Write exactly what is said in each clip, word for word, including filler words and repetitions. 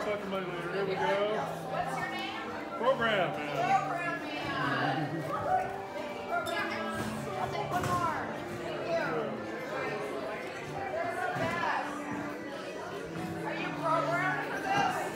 talk to money later. Here we go. What's your name? Program man. Program man. Program man. I'll take one more. Thank you. They're the best. Are you programmed for this?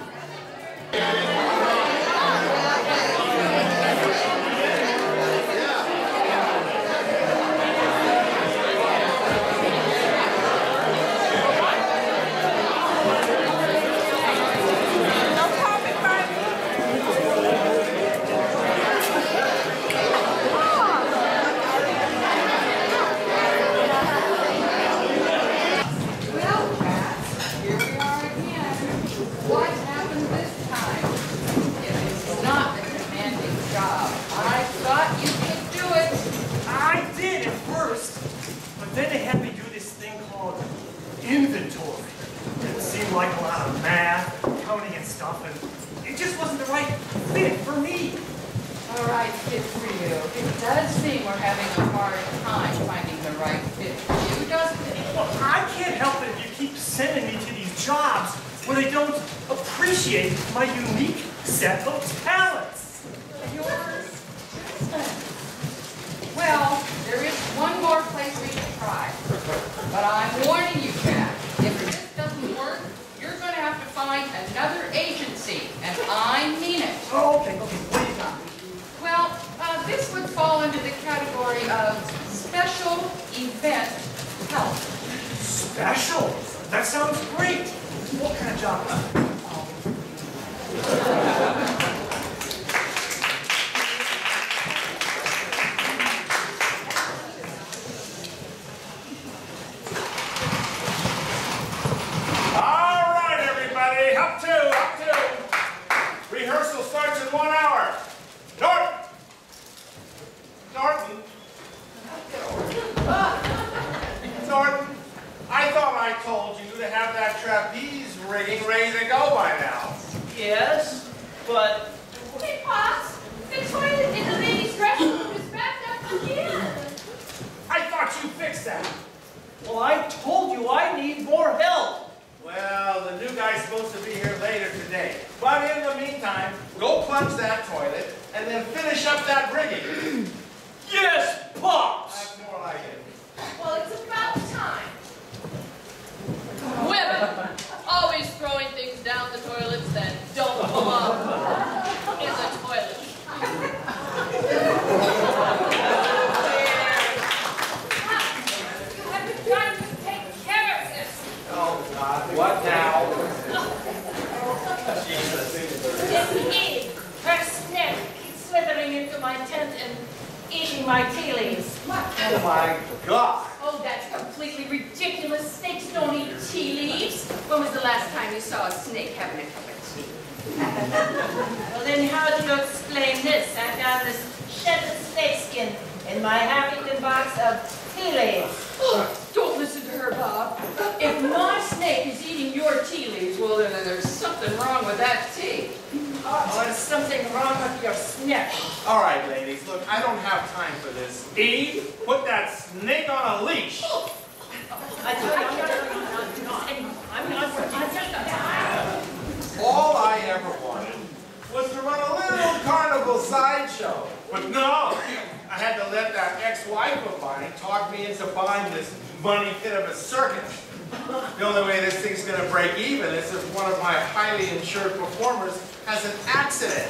Then they had me do this thing called inventory. It seemed like a lot of math, counting and stuff, and it just wasn't the right fit for me. All right, fit for you. It does seem we're having a hard time finding the right fit for you, doesn't it? Well, I can't help it if you keep sending me to these jobs where they don't appreciate my unique set of talents. Yours? Well, there is one more place we can try. But I'm warning you, Jack, if this doesn't work, you're going to have to find another agency, and I mean it. Oh, okay, okay, what do you got? Well, uh, this would fall under the category of special event help. Special? That sounds great. What kind of job? Up two, up two. Rehearsal starts in one hour. Norton! Norton! Norton, I thought I told you to have that trapeze rigging ready to go by now. Yes, but... Hey, Pops! The toilet in the ladies' dressing room is backed up again. I thought you fixed that. Well, I told you I need more help. Well, the new guy's supposed to be here later today. But in the meantime, go plunge that toilet and then finish up that rigging. Yes, Pops! That's more like it. Well, it's about time. Women, always throwing things down the toilets that don't belong in the toilet. You have been trying to take care of this. Oh, God. What now? Jesus. This Eve, her snake keeps slithering into my tent and eating my tea leaves. Oh, my God. Oh, that's completely ridiculous. Snakes don't eat tea leaves. When was the last time you saw a snake having a cup of tea? Well, then how do you explain this? I found this shedded snakeskin in my Harrington box of tea leaves. Oh, don't listen to her, Bob. If my snake is eating your tea leaves, well, then there's something wrong with that tea. Oh, there's something wrong with your snake. All right, ladies, look, I don't have time for this. Eve, put that snake on a leash. I tell you, I'm not, I'm not, I'm not, All I ever wanted was to run a little carnival sideshow. But no, I had to let that ex-wife of mine talk me into buying this money pit of a circus. The only way this thing's going to break even is if one of my highly insured performers has an accident.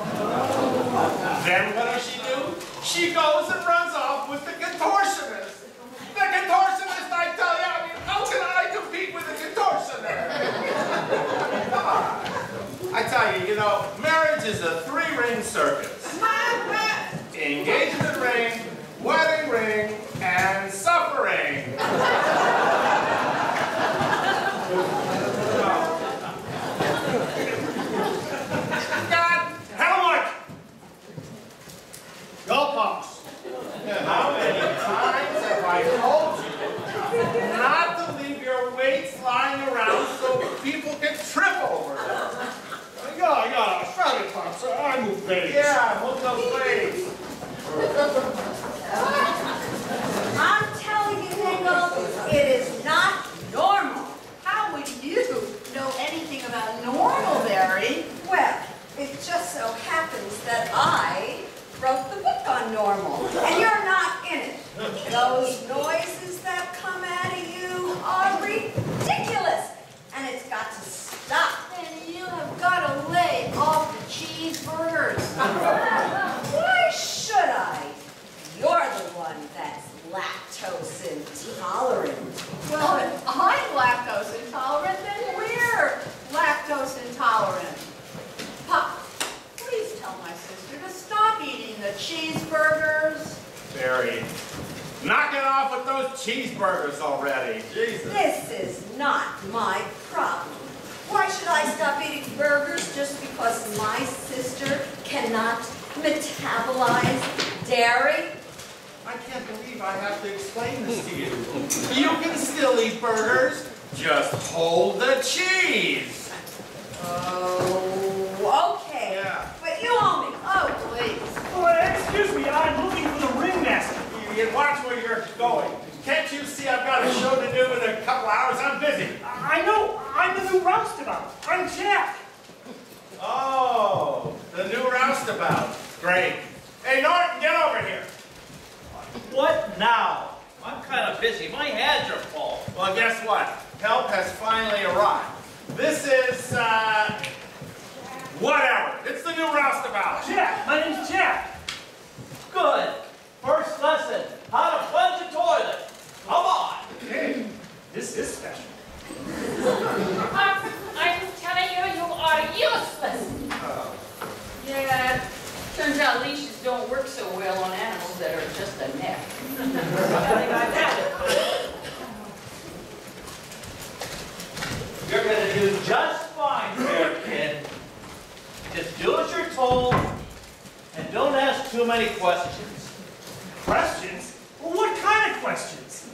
Then what does she do? She goes and runs off with the contortionist. The contortionist, I tell you, I mean, how can I compete with a contortionist? Come on. I tell you, you know, marriage is a three-ring circus. Engagement ring, wedding ring, and suffering. God, how much? Go, Pops. How many times have I told you not to leave your weights lying around so people can trip over them? Yeah, yeah, sorry, Pops. I moved base. Yeah, dearie. Knock it off with those cheeseburgers already. Jesus. This is not my problem. Why should I stop eating burgers just because my sister cannot metabolize dairy? I can't believe I have to explain this to you. You can still eat burgers. Just hold the cheese. Oh, okay. Yeah. But you owe me. Oh, please. Oh, excuse me, I'm looking for the ringmaster. You watch where you're going. Can't you see I've got a show to do in a couple hours? I'm busy. I know, I'm the new roustabout. I'm Jack. Oh, the new roustabout. Great. Hey, Norton, get over here. What now? I'm kind of busy. My hands are full. Well, guess what? Help has finally arrived. This is, uh, whatever. It's the new roustabout. Jack, my name's Jack. Good. First lesson, how to plunge a toilet. Come on. Hey, this is special. I'm, I'm telling you, you are useless. Oh. Yeah, turns out leashes don't work so well on animals that are just a neck. Nothing like that. You're going to do just fine there, kid. Just do as you're told and don't ask too many questions. Questions? Well, what kind of questions?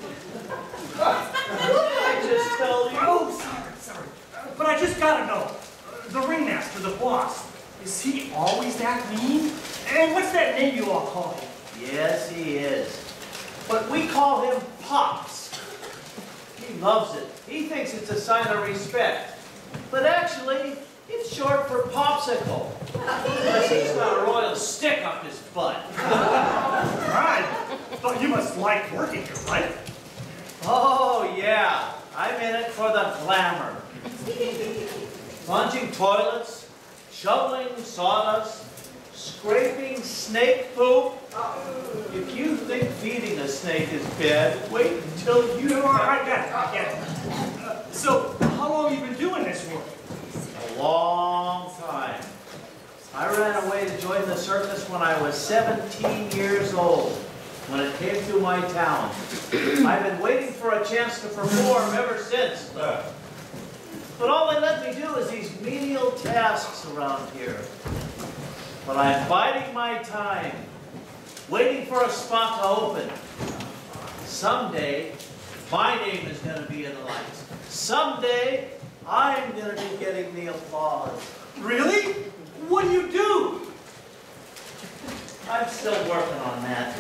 I just tell you. Oh, sorry, sorry. Uh, but I just gotta know. Uh, the ringmaster, the boss, is he always that mean? And what's that name you all call him? Yes, he is. But we call him Pops. He loves it. He thinks it's a sign of respect. But actually, it's short for Popsicle. Because he's got a royal stick up his butt. Right. But you must like working here, right? Oh, yeah. I'm in it for the glamour. Plunging toilets, shoveling sawdust, scraping snake poop. If you think feeding a snake is bad, wait until you... No, I get it, I get it. Uh, so, how long have you been doing this work? A long time. I ran away to join the circus when I was seventeen years old, when it came through my town. I've been waiting for a chance to perform ever since. But all they let me do is these menial tasks around here. But I'm biding my time, waiting for a spot to open. Someday, my name is going to be in the lights. Someday, I'm going to be getting the applause. Really? What do you do? I'm still working on that.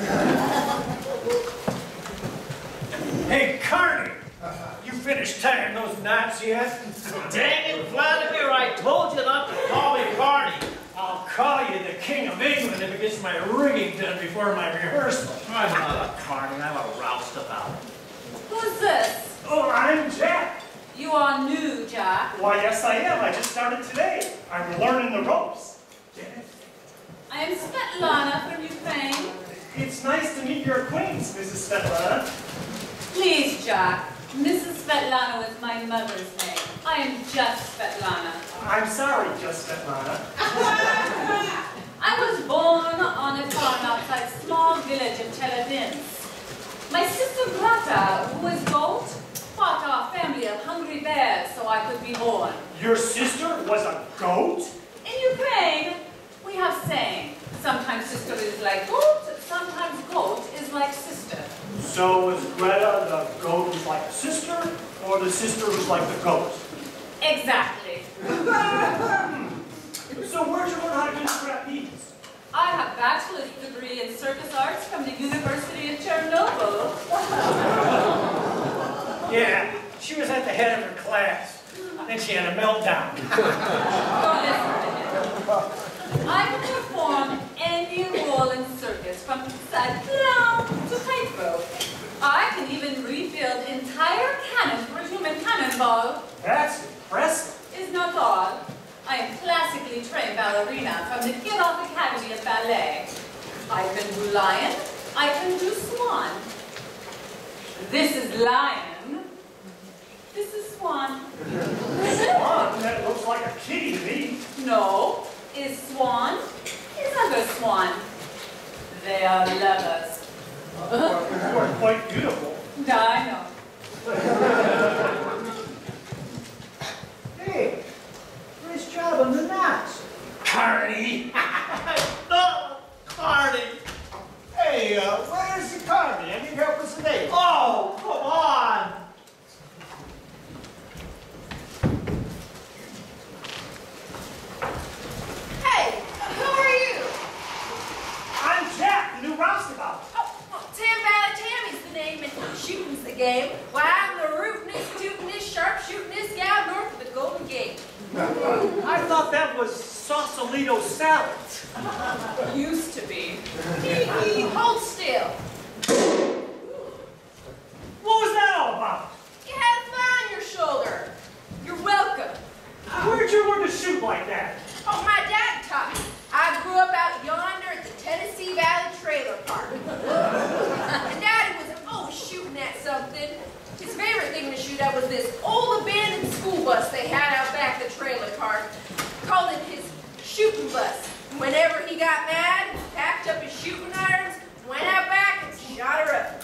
Hey, Carney! You finished tying those knots yet? Dang it, Vladimir, I told you not to call me Carney. I'll call you the King of England if it gets my rigging done before my rehearsal. I'm not a Carney, I'm a roustabout. Who's this? Oh, I'm Jack. You are new, Jack. Why, yes, I am. I just started today. I'm learning the ropes. I am Svetlana from Ukraine. It's nice to meet your acquaintance, Missus Svetlana. Please, Jack. Missus Svetlana was my mother's name. I am just Svetlana. I'm sorry, just Svetlana. I was born on a farm outside a small village of Chelyabinsk. My sister Grata, who was goat, fought our family of hungry bears so I could be born. Your sister was a goat? In Ukraine, we have saying, sometimes sister is like goat, sometimes goat is like sister. So was Greta the goat who's like the sister, or the sister who's like the goat? Exactly. So where'd you learn how to do trapeze? I have a bachelor's degree in circus arts from the University of Chernobyl. Yeah, she was at the head of her class. Then she had a meltdown. Don't listen to him. I can perform any role in circus, from upside down to tightrope. I can even rebuild entire cannons for a human cannonball. That's impressive. Is not all. I am classically trained ballerina from the Kirov Academy of Ballet. I can do lion. I can do swan. This is lion. This is swan. Swan? That looks like a kitty to me. No, is swan is other swan. They are lovers. You are quite beautiful. I know. Hey, nice job on the knots. Carney! No, Carney. Hey, uh, where's the Carney? I need help with some eggs. Oh, come on. Hey, who are you? I'm Jack, the new roustabout. Oh, well, Tam Valley Tammy's the name and shooting's the game. Why, I'm the rootinest, tootinest, sharpshootingest gal north of the Golden Gate. I thought that was Sausalito salad. Used to be. Hold still. What was that all about? You had a fly on your shoulder. You're welcome. Where'd you learn to shoot like that? Oh, my dad taught me. I grew up out yonder at the Tennessee Valley Trailer Park. And Daddy was always shooting at something. His favorite thing to shoot at was this old abandoned school bus they had out back the trailer park. Called it his shooting bus. Whenever he got mad, packed up his shooting irons, went out back and shot her up.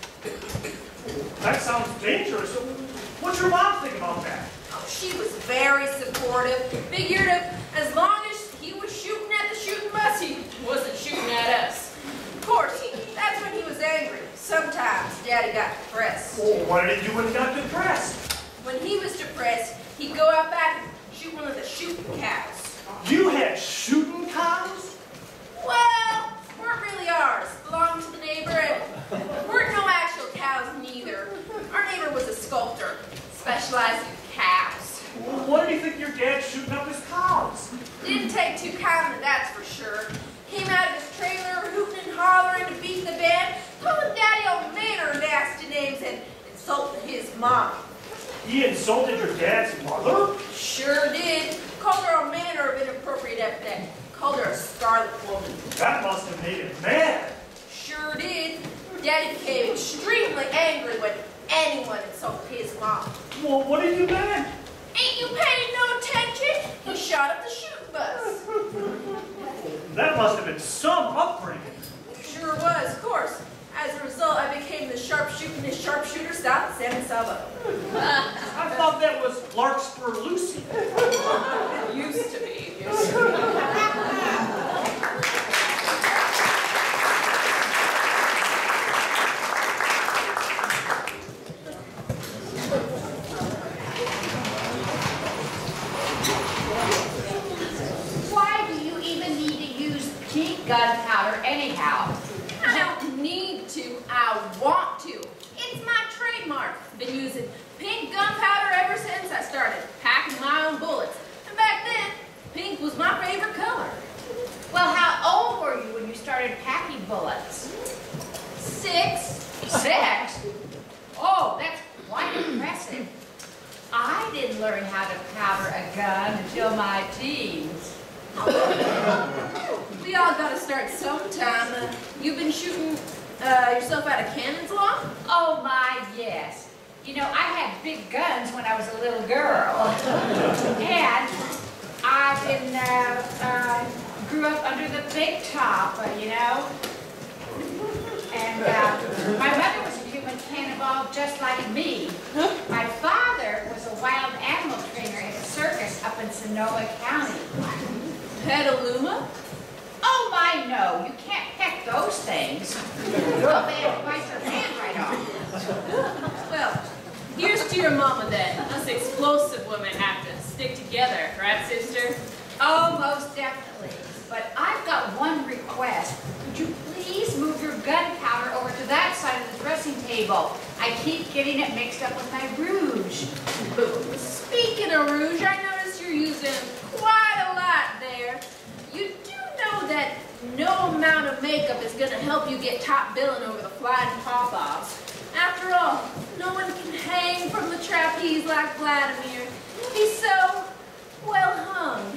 That sounds dangerous. What's your mom think about that? Oh, she was very supportive. Figured if, as long as he was shooting at the shooting bus, he wasn't shooting at us. Of course, he, that's when he was angry. Sometimes Daddy got depressed. Oh, what did he do when he got depressed? When he was depressed, he'd go out back and shoot one of the shooting cows. You had shooting cows? Well, weren't really ours. Belonged to the neighbor, and weren't no actual cows neither. Our neighbor was a sculptor, specialized in cows. Well, what did he think your dad shooting up his cows? Didn't take too kindly, that's for sure. Came out of his trailer, hooting and hollering to beat the band, calling Daddy all manner of nasty names, and insulting his mom. He insulted your dad's mother? Sure did. Called her all manner of inappropriate epithet. Called her a scarlet woman. That must have made him mad. Sure did. Daddy became extremely angry when anyone insulted his mom. Well, what did you do then? Ain't you paying no attention? He shot up the shooting bus. That must have been some upbringing. Sure was, of course. As a result, I became the sharpshootingest sharpshooter south of San Salvador. I thought that was Larkspur Lucy. It used to be. Used to be. Why do you even need to use pink gunpowder anyhow? I don't need to. I want to. It's my trademark. Been using pink gunpowder ever since I started packing my own bullets. And back then, pink was my favorite color. Well, how old were you when you started packing bullets? Six. Six? Oh, that's quite impressive. I didn't learn how to powder a gun until my teens. We all gotta start sometime. Uh, you've been shooting uh, yourself out of cannons long? Oh my, yes. You know, I had big guns when I was a little girl. And I've been, uh, uh, grew up under the big top, uh, you know. And uh, my mother was a human cannonball just like me. My father was a wild animal trainer at a circus up in Sonoma County. Petaluma? Oh my, no, you can't peck those things. Well, they'll bite your hand right off. Well, here's to your mama then. Us explosive women have to stick together, right, sister? Oh, most definitely. But I've got one request. Would you please move your gunpowder over to that side of the dressing table? I keep getting it mixed up with my rouge. Speaking of rouge, I noticed you're using quite a lot there. You do know that no amount of makeup is going to help you get top billing over the flying pawpaws. After all, no one can hang from the trapeze like Vladimir. He's so well hung.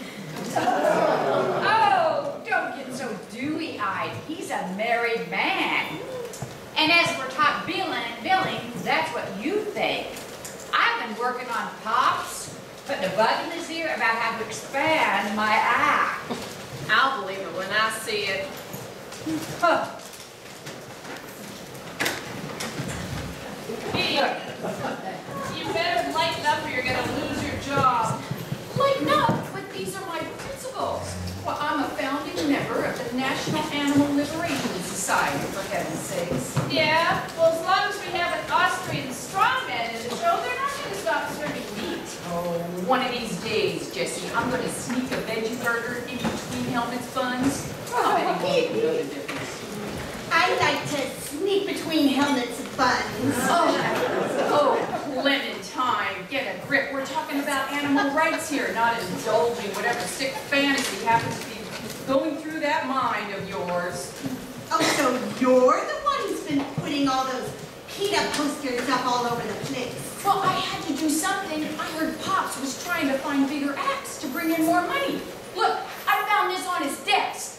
Oh, don't get so dewy-eyed. He's a married man. And as for top billing, billing, that's what you think. I've been working on pops, putting a bug in his ear about how to expand my act. I'll believe it when I see it. Huh. Tilly, you better lighten up or you're going to lose your job. Lighten up, but these are my principles. Well, I'm a founding member of the National Animal Liberation Society, for heaven's sakes. Yeah? Well, as long as we have an Austrian strongman in the show, they're not going to stop serving meat. Oh, one of these days, Jesse, I'm going to sneak a veggie burger in between Helmut's buns. How many won't know the difference? I like to sneak between Helmut's buns. Oh, oh, Clementine, get a grip. We're talking about animal rights here, not indulging whatever sick fantasy happens to be going through that mind of yours. Oh, so you're the one who's been putting all those PETA posters up all over the place. Well, I had to do something. I heard Pops was trying to find bigger acts to bring in more money. Look, I found this on his desk.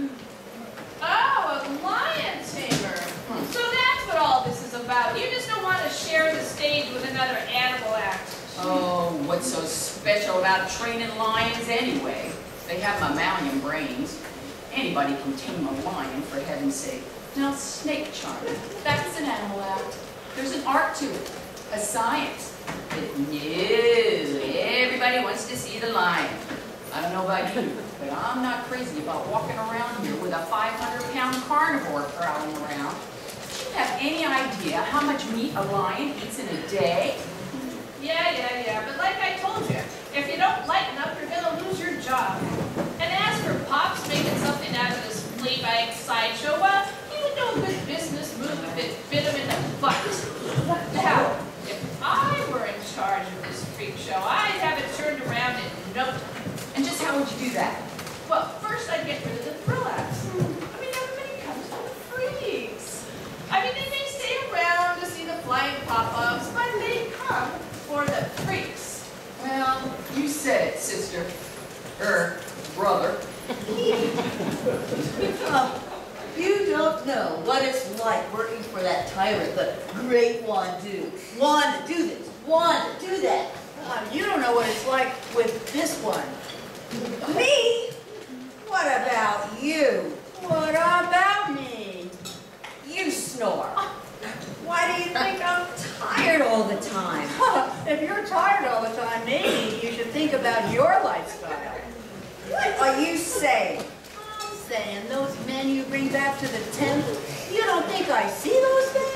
Oh, a lion tamer. So that's what all this is about. You just don't want to share the stage with another animal act. Oh, what's so special about training lions anyway? They have mammalian brains. Anybody can tame a lion, for heaven's sake. Now, snake charming, that's an animal act. There's an art to it, a science. But no, everybody wants to see the lion. I don't know about you, but I'm not crazy about walking around here with a five hundred pound carnivore prowling around. Do you have any idea how much meat a lion eats in a day? Yeah, yeah, yeah. But like I told you, if you don't lighten up, you're going to lose your job. And as for Pops making something out of this flea bag sideshow, well, he would know a good business move if it bit him in the butt. Now, if I were in charge of this freak show, I'd have it turned around in no time. And just how would you do that? Well, first I'd get rid of the thrill acts. I mean, everybody comes for the freaks. I mean, they may stay around to see the flying pop-ups, but they come for the freaks. Well, you said it, sister. Er, brother. Oh, you don't know what it's like working for that tyrant, the great Wandu. Want to do this, want to do that. Uh, you don't know what it's like with this one. Me? What about you? What about me? You snore. Why do you think I'm tired all the time? If you're tired all the time, maybe you should think about your lifestyle. What are you saying? I'm saying those men you bring back to the tent, you don't think I see those things?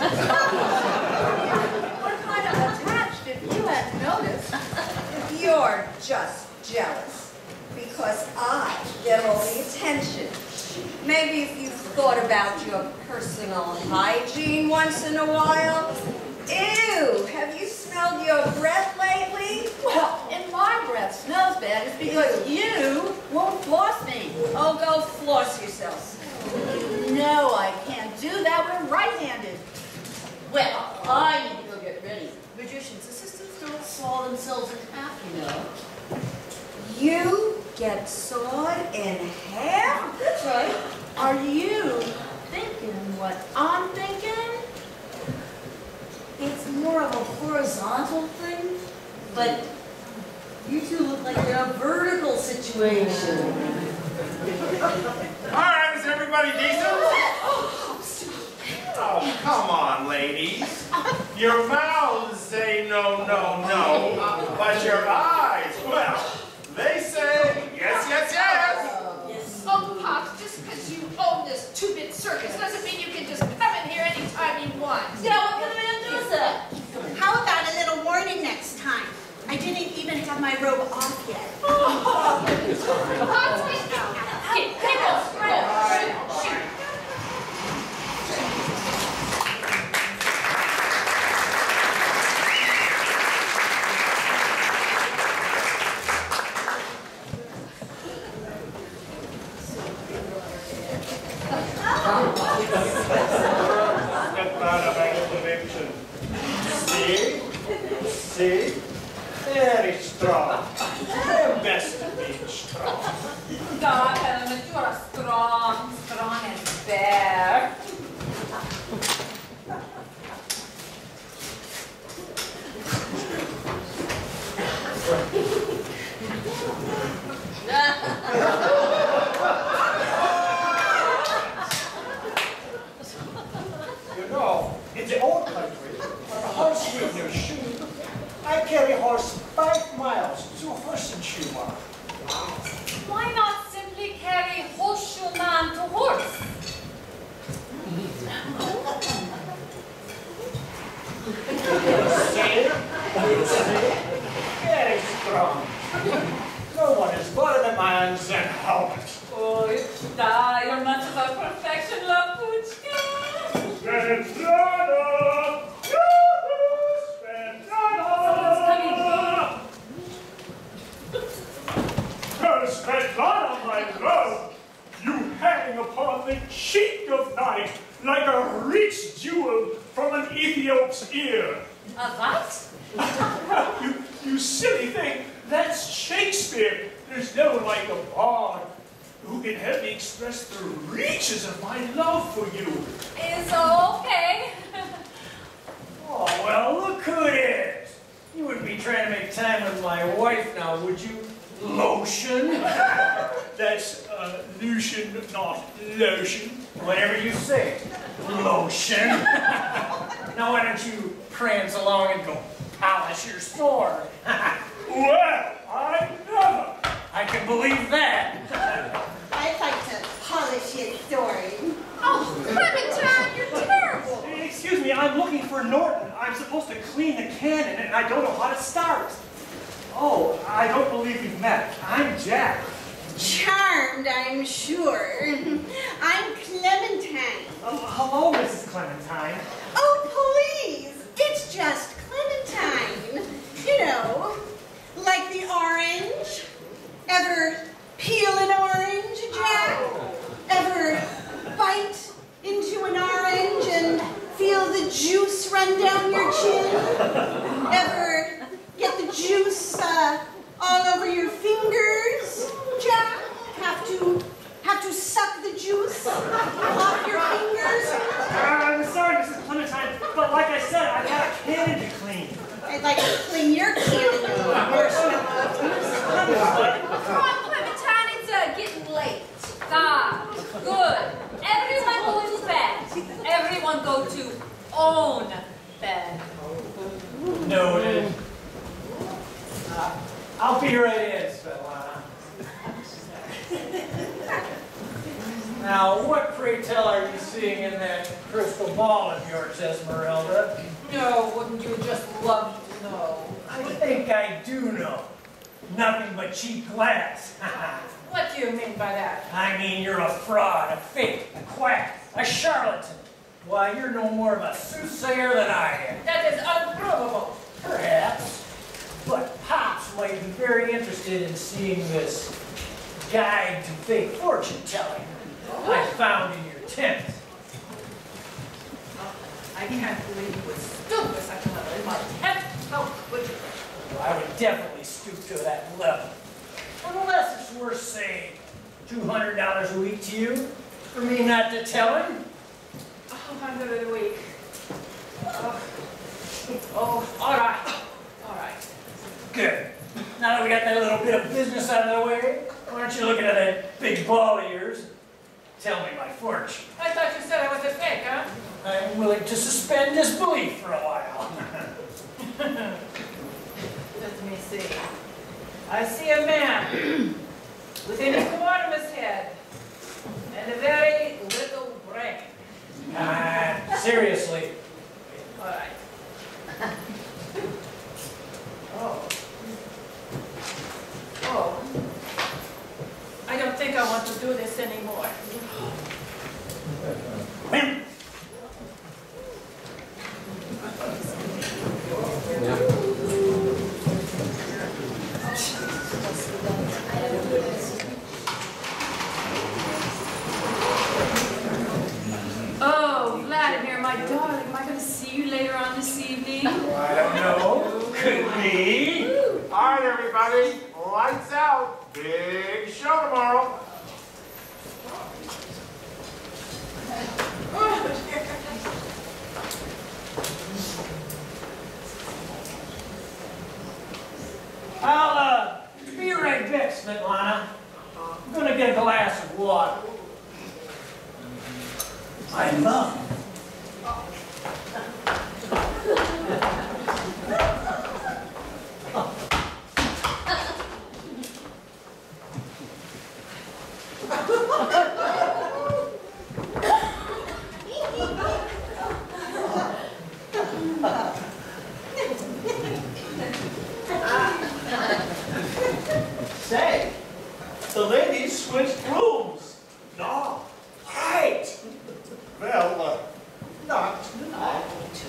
We're kind of attached if you hadn't noticed. You're just jealous because I get all the attention. Maybe if you thought about your personal hygiene once in a while. Ew, have you smelled your breath lately? Well, if my breath smells bad, it's because you won't floss me. Oh, go floss yourself. No, I can't do that. We're right-handed. Well, I need to go get ready. Magicians' assistants don't saw themselves in half, you know. You get sawed in half? That's right. Are you thinking what I'm thinking? It's more of a horizontal thing, but you two look like you're in a vertical situation. All right, is everybody decent? Oh, come on, ladies. Your mouths say no, no, no, but your eyes, well, they say yes, yes, yes. Oh, Pops, just because you own this two-bit circus doesn't mean you can just come in here anytime you want. Yeah, what kind of man does that? How about a little warning next time? I didn't even have my robe off yet. Pops, get out. Get, get out. Shoot, shoot. Step out of my dimension. See? See? Very strong. The best of being strong. God, Helmut, you are strong, strong as bear. You know, in the old country, when the horse horse five miles to Horsenschumann. Why not simply carry Horseshoeman to horse? See? You see? Very strong. No one is better than man's and helmet. Oh, da, you're much of a perfection, Lapuchka. Svetlana! Yoo-hoo! Svetlana! Oh, Svetlana, my love, you hang upon the cheek of night like a rich jewel from an Ethiop's ear. A what? you, you silly thing, that's Shakespeare. There's no one like a bard who can help me express the reaches of my love for you. It's okay. Oh, well, look who it is. You wouldn't be trying to make time with my wife now, would you? Lotion? That's uh, Lucian, not lotion. Whatever you say. Lotion. Now why don't you prance along and go polish your sword? Well, I never. I can believe that. I'd like to polish his sword. Oh, Clementine, you're terrible. Excuse me, I'm looking for Norton. I'm supposed to clean the cannon, and I don't know how to start. Oh, I don't believe we've met. I'm Jack. Charmed, I'm sure. I'm Clementine. Oh, hello, Missus Clementine. Oh, please. It's just Clementine. You know, like the orange. Ever peel an orange, Jack? Ever bite into an orange and feel the juice run down your chin? Ever get the juice uh, all over your fingers, Jack? Have to have to suck the juice off your fingers? I'm sorry, Missus Clementine, but like I said, I've got a cannon to clean. I'd like to clean your cannon, you marshmallow. Come on, Clementine, it's uh, getting late. Ah, good. Everyone go to bed. Everyone go to own bed. Noted. Uh, I'll be right in, Svetlana. Now, what, pray tell, are you seeing in that crystal ball of yours, Esmeralda? No, wouldn't you just love to know? I think I do know. Nothing but cheap glass. What do you mean by that? I mean, you're a fraud, a fake, a quack, a charlatan. Why, you're no more of a soothsayer than I am. That is unprovable. Perhaps. But Pops might be very interested in seeing this guide to fake fortune telling I found in your tent. I can't believe you would stoop to such a level in my tent. How could you? Well, I would definitely stoop to that level. Unless it's worth, say, two hundred dollars a week to you, for me not to tell him. A hundred a week. Oh. oh, all right. All right. Good. Now that we got that little bit of business out of the way, why don't you look at that big ball of yours? Tell me my fortune. I thought you said I was a fake, huh? I'm willing to suspend disbelief for a while. Let me see. I see a man with an enormous head and a very little brain. Ah, seriously. All right. Oh. Oh. I don't think I want to do this anymore. Oh, Vladimir, my darling, am I going to see you later on this evening? I don't know. Could be. All right, everybody. Lights out. Big show tomorrow. I'll uh, be right back, Svetlana. I'm gonna get a glass of water. I love you. The ladies switched rooms. No. Right. Well, uh, not tonight.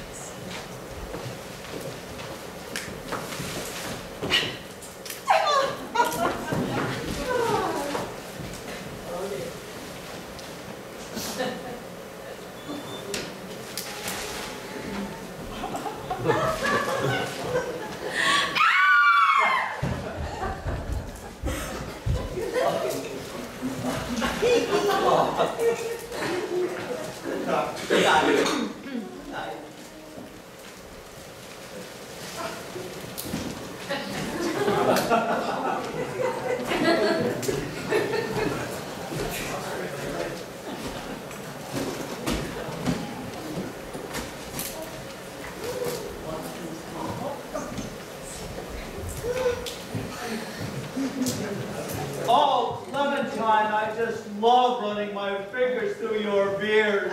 Oh, Clementine, I just love running my fingers through your beard.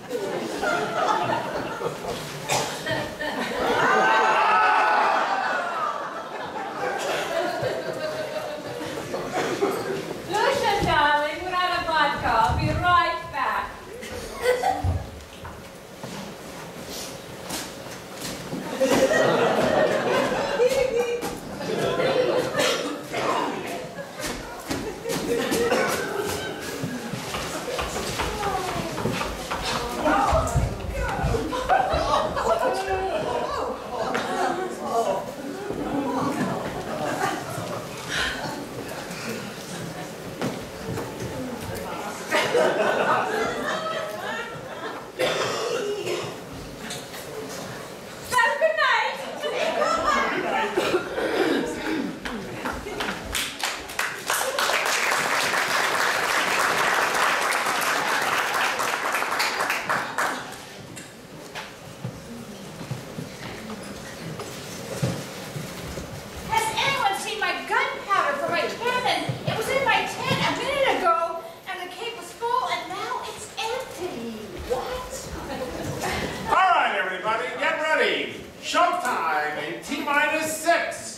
Lucian, darling, we're out of vodka. I'll be right back. Have a good night. Has anyone seen my gunpowder for my cannon? It was in my tent a minute ago, and the cake was full, and now it's empty. What? All right, everybody, get ready. Showtime in T minus six.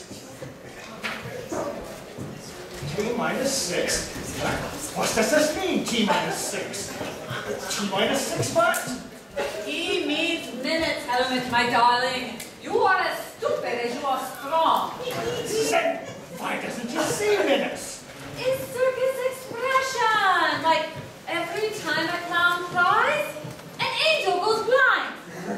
T minus six? What does this mean, T minus six? T minus six what? He means minutes, Helmut, my darling. You are as stupid as you are strong. Then why doesn't he say minutes? It's circus expression. Like every time a clown cries, an angel goes blind.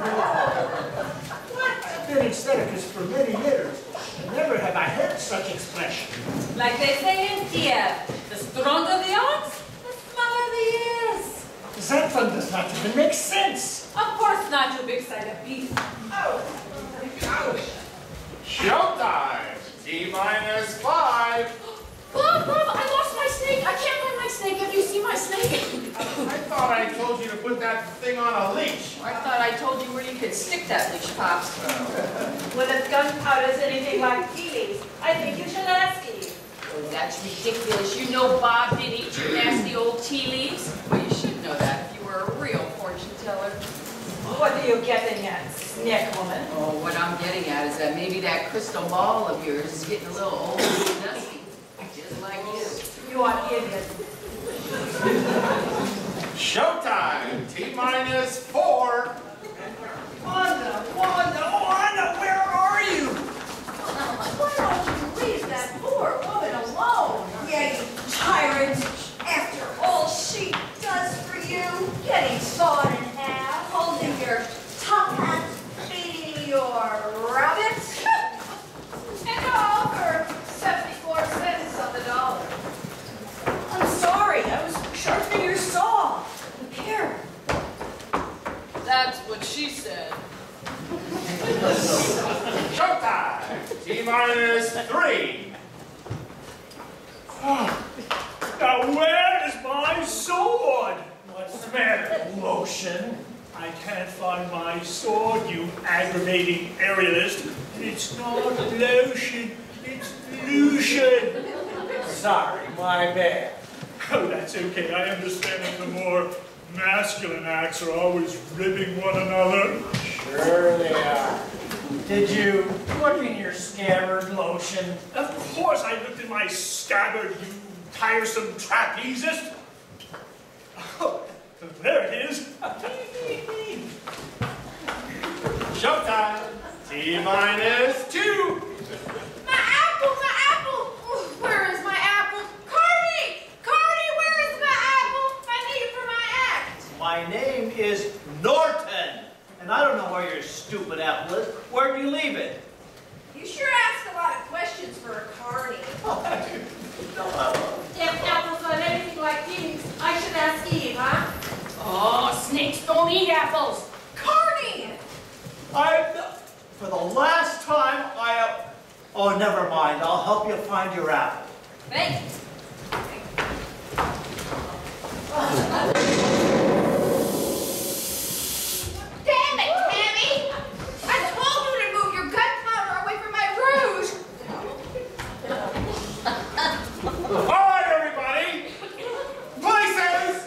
What? I've been in circus for many years. Never have I heard such expression. Like they say in Kiev, the stronger the ox, the smaller the ears. That one does not even make sense. Of course not, you big side of beef. Showtime. T minus five. Bob, Bob, I lost my snake. I can't find my snake. Have you seen my snake? I thought I told you to put that thing on a leash. I thought I told you where you could stick that leash, Pops. Well, if gunpowder is anything like tea leaves, I think you should ask Eve. Oh, that's ridiculous. You know Bob didn't eat your nasty old tea leaves. Well, you should know that if you were a real fortune teller. What are you getting at, snick woman? Oh, what I'm getting at is that maybe that crystal ball of yours is getting a little old and dusty, just like you. You are idiot. Showtime. T minus four. Wanda, Wanda, oh, Wanda, where are you? Why don't you leave that poor woman alone? Yeah, you tyrant. After all she does for you, getting sawed in half, holding your top hat, feeding your rabbit. And all for seventy-four cents on the dollar. I'm sorry, I was sharpening your saw. Here. That's what she said. Showtime. T minus three. Now where is my sword? What's the matter, lotion? I can't find my sword, you aggravating aerialist. It's not lotion, it's Lucian. Sorry, my bad. Oh, that's okay. I understand that the more masculine acts are always ribbing one another. Sure they are. Did you look in your scabbard, lotion? Of course I looked in my scabbard, you tiresome trapezist. Oh, there it is. Showtime. T minus two. My apple, my apple! Oh, where is my apple? Cardi! Cardi, where is my apple? I need it for my act. My name is Norton, and I don't know where your stupid apple is. Where'd you leave it? You sure ask a lot of questions for a carny. If apples are anything like these, I should ask Eve, huh? Oh, snakes don't eat apples. Carny! I, for the last time, I, uh, oh, never mind. I'll help you find your apple. Thanks. Damn it, Tammy! I told you to move your gunpowder away from my rouge! All right, everybody. Places.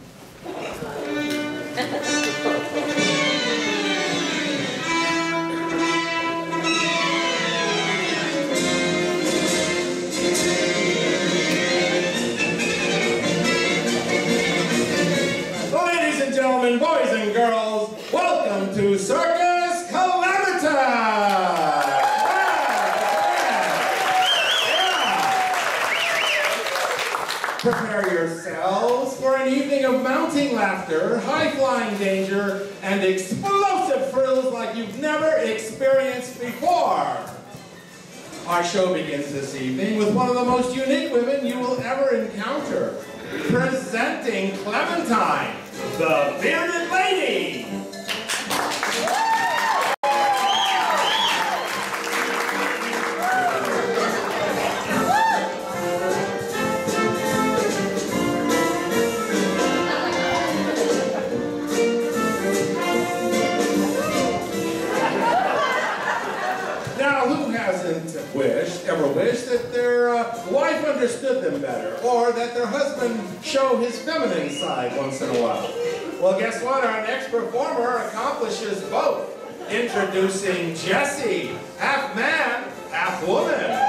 Ladies and gentlemen, boys and girls, welcome to Circus Calamita! Prepare yourselves for an evening of mounting laughter, high-flying danger, and explosive thrills like you've never experienced before. Our show begins this evening with one of the most unique women you will ever encounter. Presenting Clementine, the Bearded Lady. Now, who hasn't wished, ever wished, that their uh, wife understood them better, or that their husband show his feminine side once in a while? Well, guess what? Our next performer accomplishes both. Introducing Jessie, half man, half woman.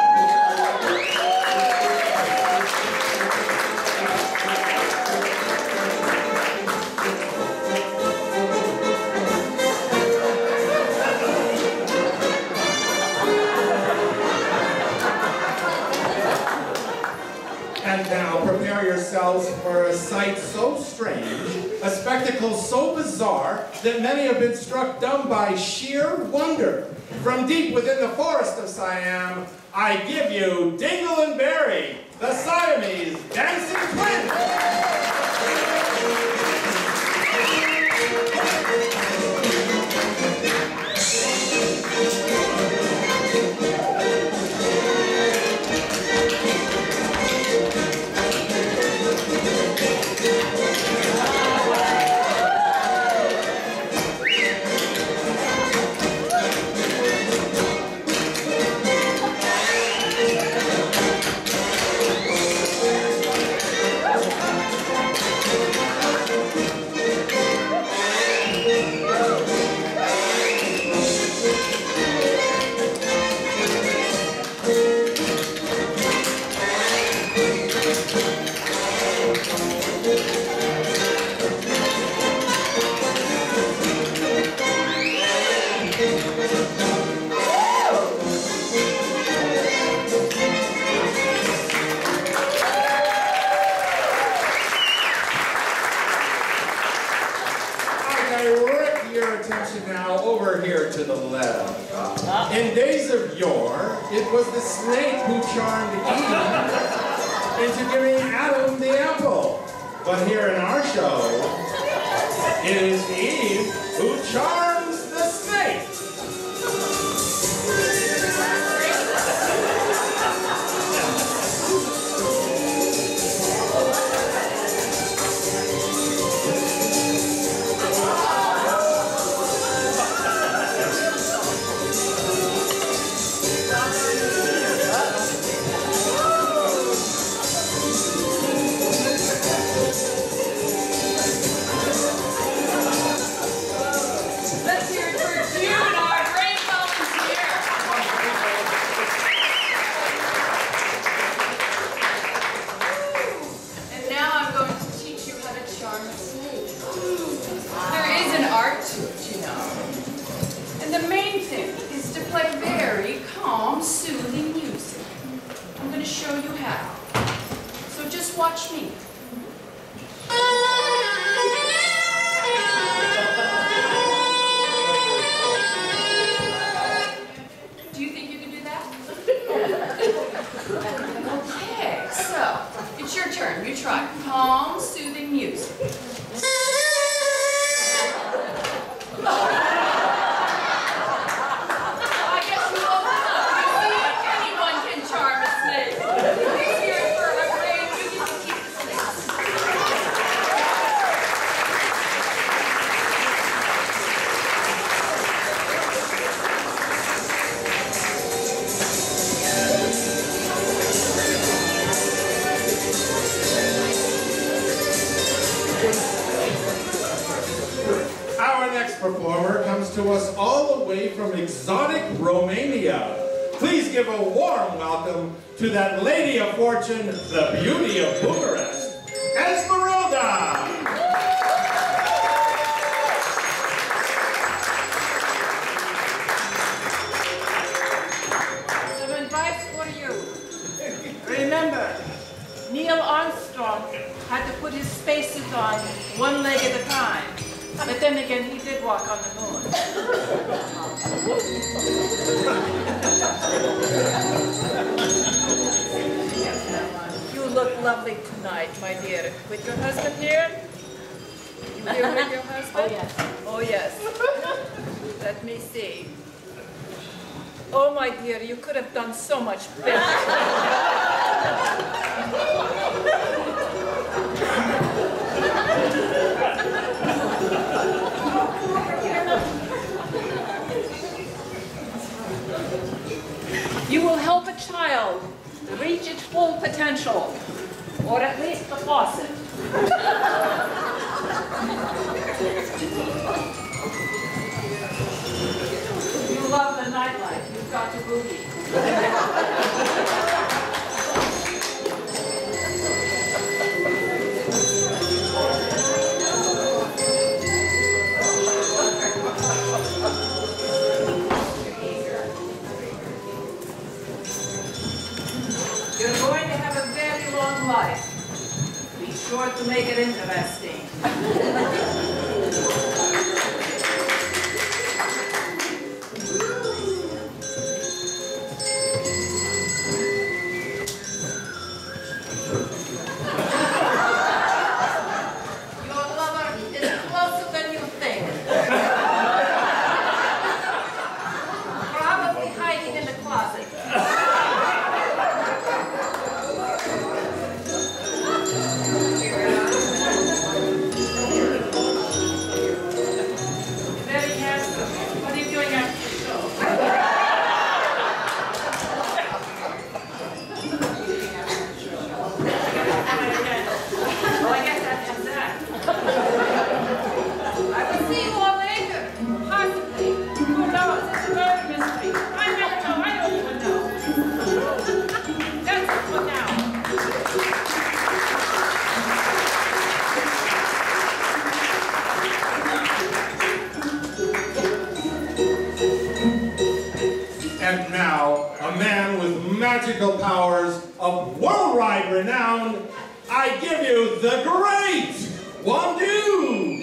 And now prepare yourselves for a sight so strange, a spectacle so bizarre, that many have been struck dumb by sheer wonder. From deep within the forest of Siam, I give you Dingle and Berry, the Siamese dancing twins. To the left. In days of yore, it was the snake who charmed Eve into giving Adam the apple. But here in our show, it is Eve who charms the snake. The Watch me. Do you think you can do that? Okay, so it's your turn. You try calm, soothing music. I guess you won't know. You see, anyone can charm a snake. He's here for a rain. You get to keep the snakes. Our next performer comes to us all the way from exotic Romania. Please give a warm welcome to that lady of fortune, the beauty of Bucharest, Esmeralda! Some advice for you. Remember, Neil Armstrong had to put his spacesuit on one leg at a time. But then again, he did walk on the moon. You look lovely tonight, my dear. With your husband here? You here with your husband? Oh, yes. Oh, yes. Let me see. Oh, my dear, you could have done so much better. You will help a child reach its full potential, or at least the faucet. You love the nightlife. You've got to boogie. You're going to have a very long life. Be sure to make it interesting. Your lover is closer than you think. Probably hiding in the closet. And now, a man with magical powers of worldwide renown, I give you the great Wondu!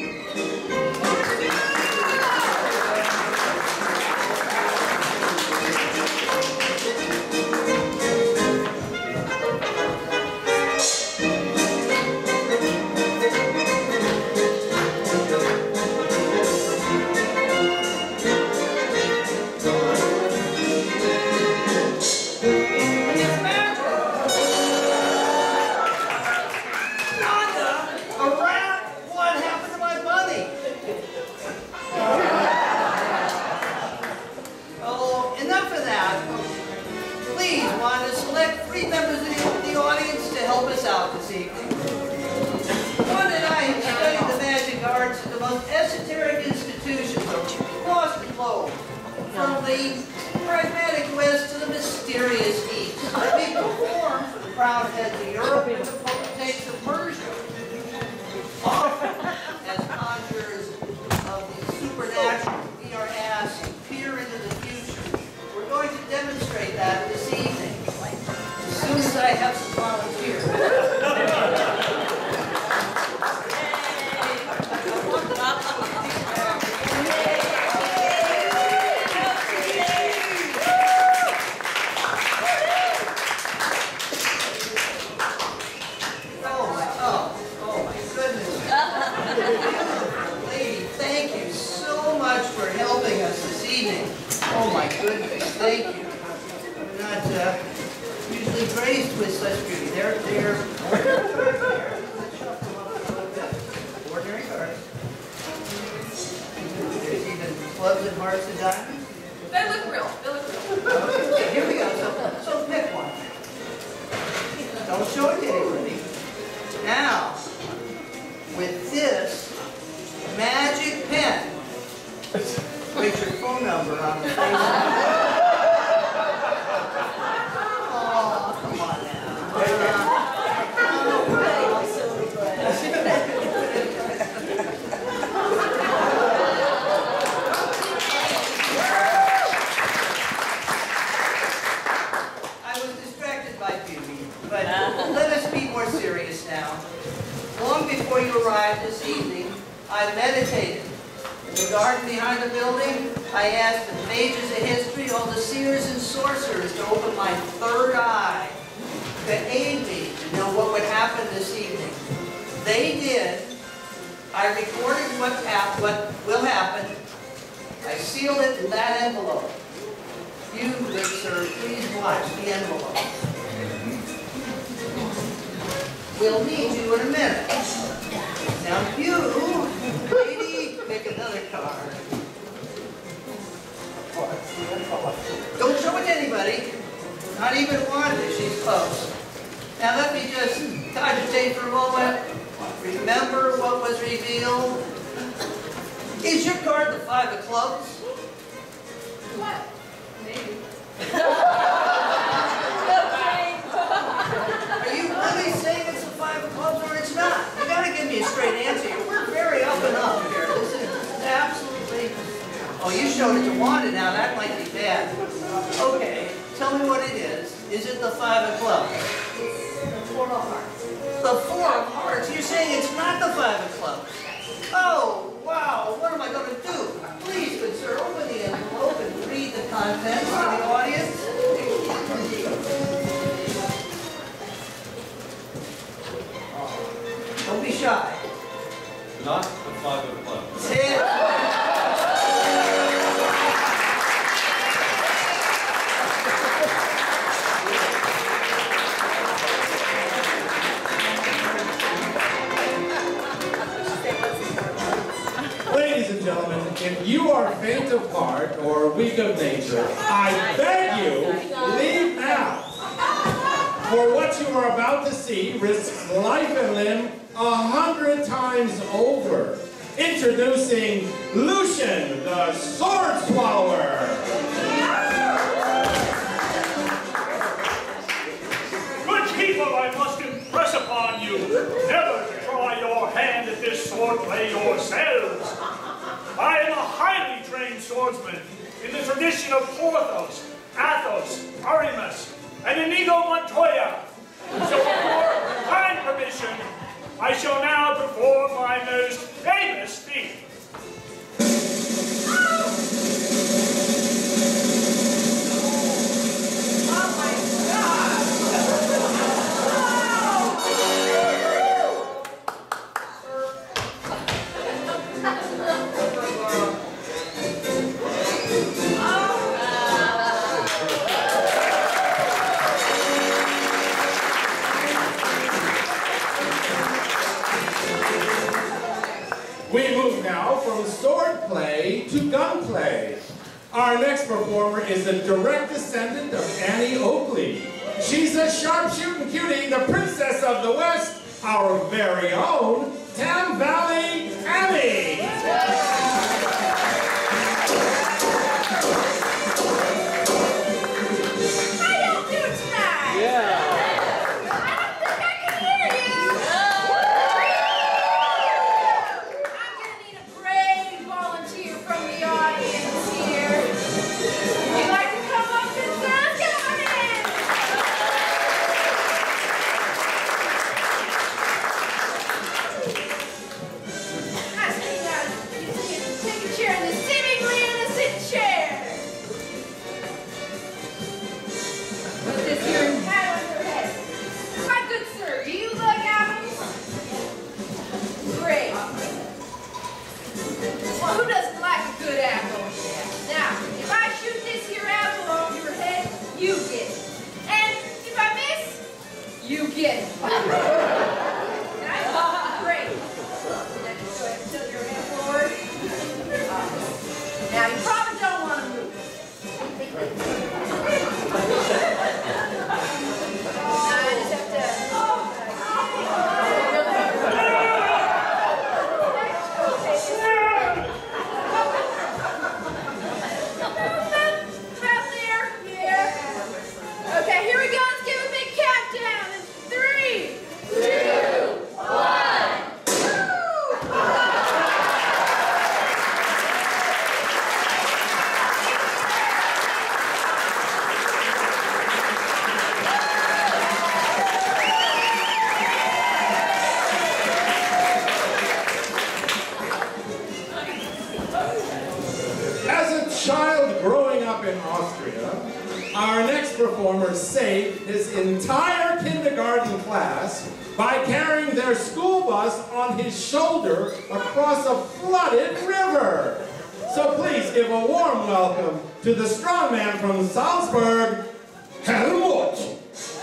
Esoteric institutions across the globe, from the pragmatic West to the mysterious East. We perform for the proud heads of Europe and the potentates of Persia, often as conjurers of the supernatural. We are asked to peer into the future. We're going to demonstrate that this evening, as soon as I have some volunteers. usually graced with such beauty. They're, they're ordinary cards. There's even clubs and hearts and diamonds. They look real. They look real. Okay, here we go. So, so pick one. Don't show it to anybody. Now, with this magic pen, write your phone number on the face. Oh, come on now. I was distracted by beauty, but let us be more serious now. Long before you arrived this evening, I meditated. In the garden behind the building, I asked the mages of history, all the seers and sorcerers, to open my third eye, to aid me to know what would happen this evening. They did. I recorded what, hap what will happen. I sealed it in that envelope. You, good sir, please watch the envelope. We'll need you in a minute. Now you, lady, pick another card. Don't show it to anybody. Not even Wanda, she's close. Now let me just cogitate for a moment. Remember what was revealed. Is your card the five of clubs? What? Maybe. Are you really saying it's the five of clubs or it's not? You gotta give me a straight answer here. We're very up and up here. This is absolutely... Oh, you showed it to Wanda now. That might be bad. Okay, tell me what it is. Is it the five of clubs? It's the four of hearts. The four of hearts? You're saying it's not the five of clubs? Oh, wow. What am I going to do? Please, good sir, open the envelope and read the contents to the audience. Don't be shy. Not the five of clubs. Sit. Ladies and gentlemen, if you are faint of heart or weak of nature, I beg you, leave now. For what you are about to see risks life and limb a hundred times over. Introducing Lucian, the Sword Swallower. Good people, I must impress upon you never to try your hand at this sword play yourselves. I am a highly trained swordsman in the tradition of Porthos, Athos, Aramis, and Inigo Montoya. So with your kind permission, I shall now perform my most famous feat. We move now from sword play to gunplay. Our next performer is a direct descendant of Annie Oakley. She's a sharpshooting cutie, the princess of the West, our very own Tam Valley Annie. How y'all doing tonight? Yeah. You get it. And I thought, great. Then just go ahead and tilt your hand forward. Uh, now you probably don't want to move. Now I just have to. Okay, here we go. Let's give a big countdown. In three, two, one. As a child growing up in Austria, our next performer saved his entire kindergarten class by carrying their school bus on his shoulder across a flooded river. So please give a warm welcome to the strongman from Salzburg, Helmut.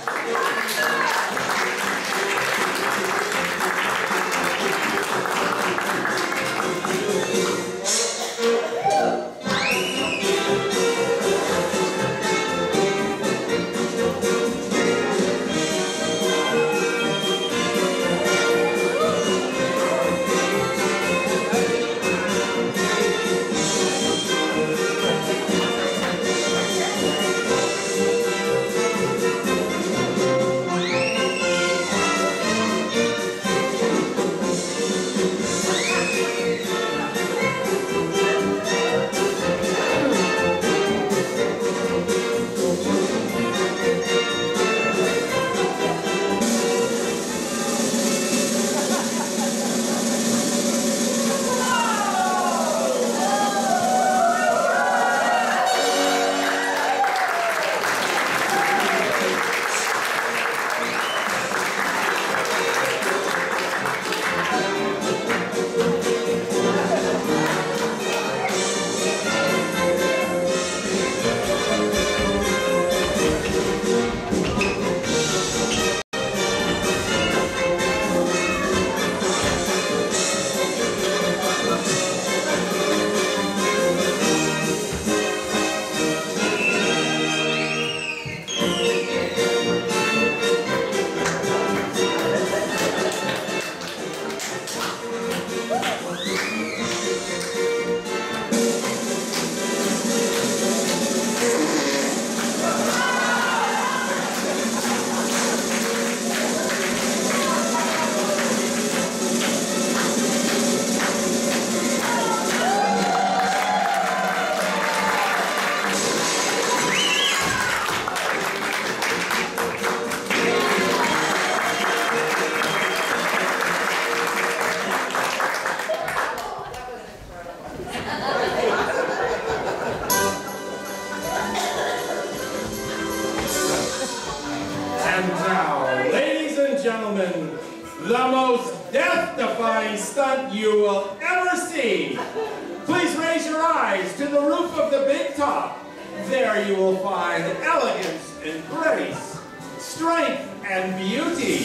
And now, ladies and gentlemen, the most death-defying stunt you will ever see. Please raise your eyes to the roof of the big top. There you will find elegance and grace, strength and beauty.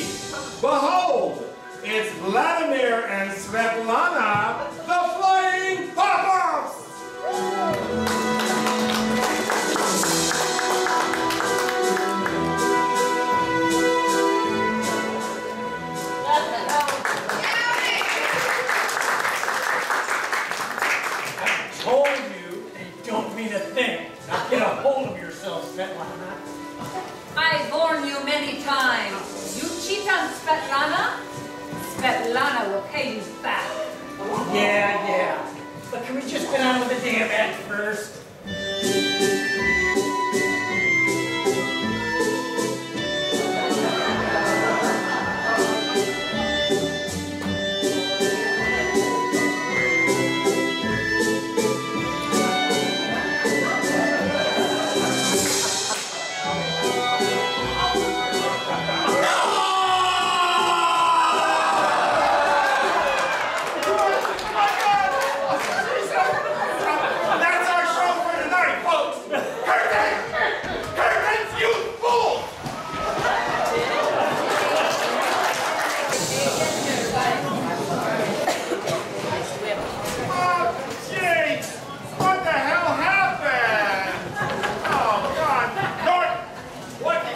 Behold, it's Vladimir and Svetlana, the Flying Pop-Ups! Told you they don't mean a thing. Now get a hold of yourself, Svetlana. I've warned you many times. You cheat on Svetlana, Svetlana will pay you back. Yeah, yeah. But can we just get on with the damn act first? That's our show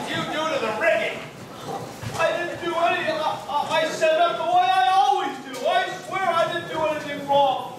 you do to the rigging? I didn't do anything. I, I, I set up the way I always do. I swear I didn't do anything wrong.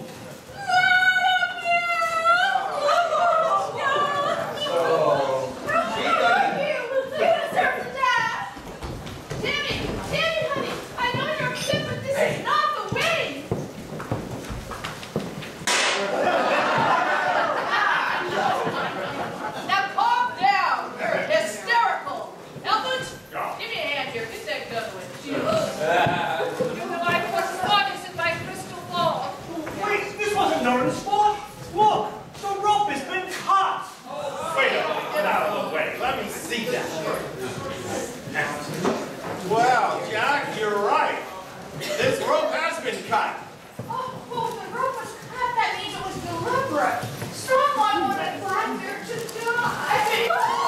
Well, Jack, you're right. This rope has been cut. Oh, well, if the rope was cut, that means it was deliberate. Someone wanted Blackbeard to die.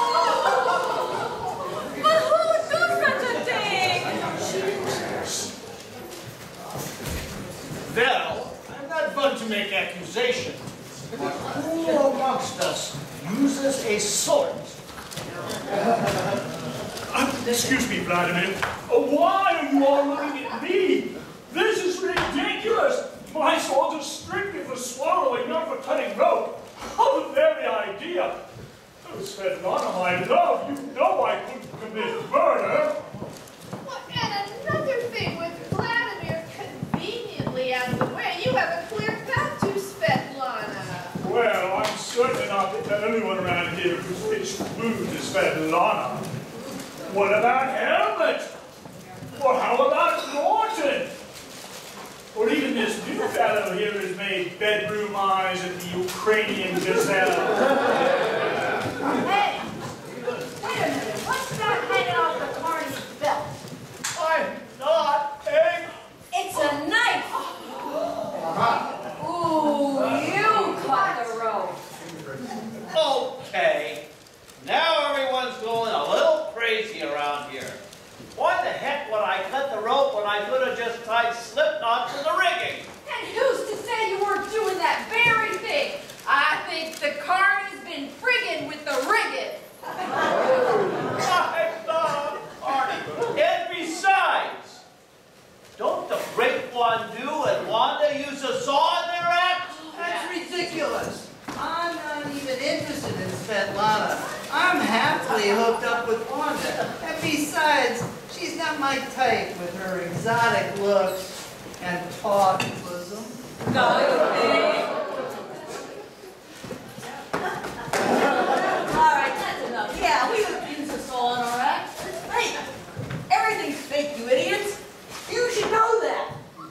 But who would do such a thing? Well, I'm not one to make accusations, but who amongst us uses a sword? Uh, excuse me, Vladimir. Uh, why are you all looking at me? This is ridiculous. My swords are strictly for swallowing, not for cutting rope. Oh, the very idea. Oh, Svetlana, my love, you know I couldn't commit murder. Well, and another thing, with Vladimir conveniently out of the way, you have a clear path to Svetlana. Well, I'm certainly not the only one around here who's pitched food to Svetlana. What about Helmut? Or how about Norton? Or even this new fellow here has made bedroom eyes at the Ukrainian gazelle. Hey, wait a minute. What's that hanging off the carny's belt? I'm not a... It's a knife. Ooh, you caught the rope. Okay, now everyone's going a little crazy around here. Why the heck would I cut the rope when I could have just tied slip knots to the rigging? And who's to say you weren't doing that very thing? I think the carny's been friggin' with the rigging. My God, Artie. And besides, don't the great Wandu and Wanda use a saw in their act? That's ridiculous. I'm not even interested in Svetlana. I'm happily hooked up with Wanda. And besides, she's not my type with her exotic looks and taut bosom. No, you think? All right, that's enough. Yeah, we would use us all in our act. Hey, everything's fake, you idiots. You should know that.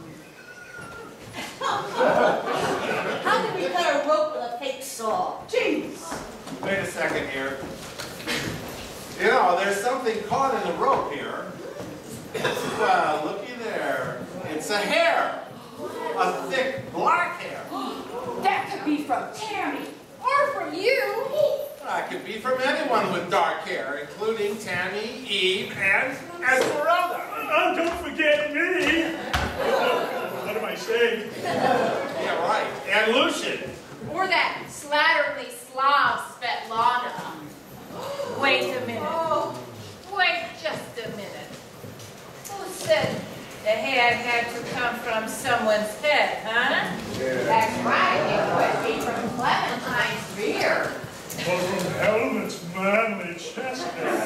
How can we cut a rope with a fake saw? Jeez. Wait a second here. You know, there's something caught in the rope here. Well, looky there. It's a hair. A thick black hair. That could be from Tammy, or from you. That could be from anyone with dark hair, including Tammy, Eve, and Esmeralda. Oh, don't forget me. What am I saying? Yeah, right. And Lucian. Or that slatternly Slav Svetlana. Wait a minute. Oh, wait just a minute. Who said The hair had to come from someone's head, huh? that's right? It would be from Clementine's rear. Or from Helmut's manly chest.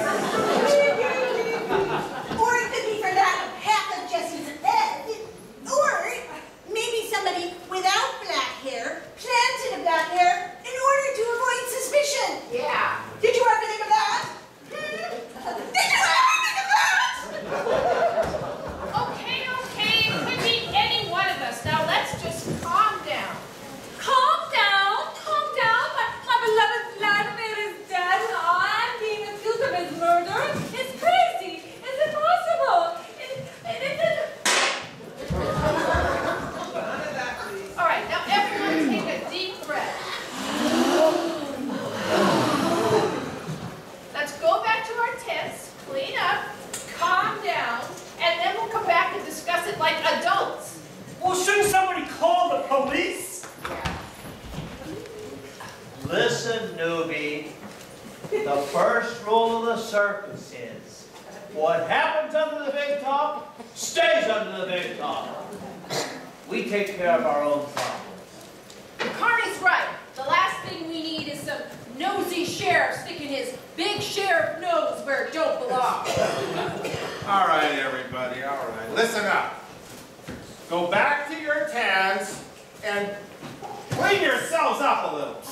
Or it could be for that half of Jesse's head. Or maybe somebody without black hair planted a black hair in order to avoid suspicion. Yeah. Did you ever think of that? Hmm? Did you ever think of that? Okay, okay, it could be any one of us. Now let's just calm down. Calm down, calm down. My, my beloved Vladimir is dead and I'm being accused of his murder. It's crazy. It's impossible. It, it, it, it. All right, now everyone take a deep breath. Let's go back to our tents, clean up, calm down, and then we'll come back and discuss it like adults. Well, shouldn't somebody call the police? Listen, newbie. The first rule of the circus is is. What happens under the big top, stays under the big top. We take care of our own problems. Carney's right. The last thing we need is some nosy sheriff sticking his big sheriff nose where it don't belong. All right, everybody, all right. Listen up. Go back to your tans and clean yourselves up a little.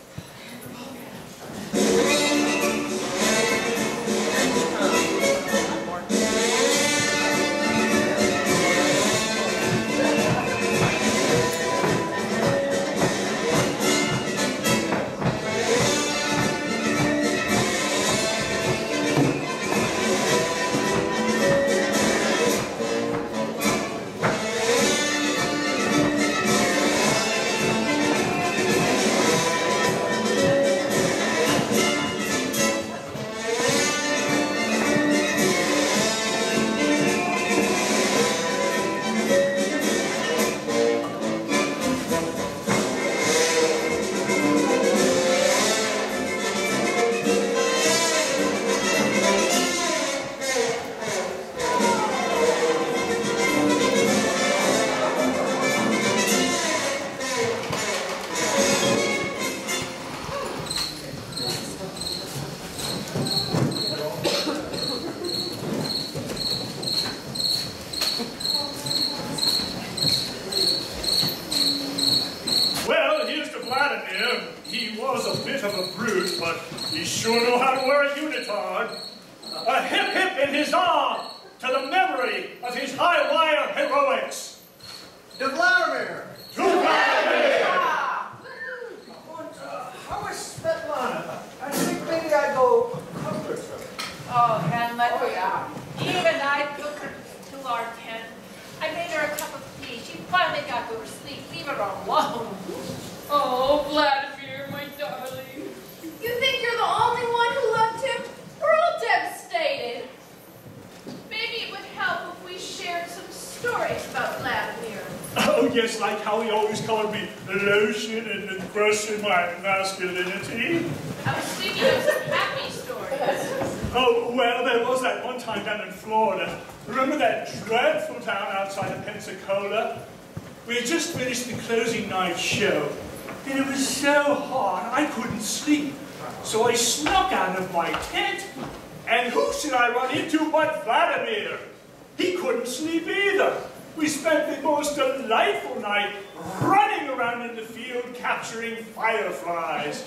Pensacola. We had just finished the closing night show, and it was so hot I couldn't sleep. So I snuck out of my tent, and who should I run into but Vladimir? He couldn't sleep either. We spent the most delightful night running around in the field capturing fireflies.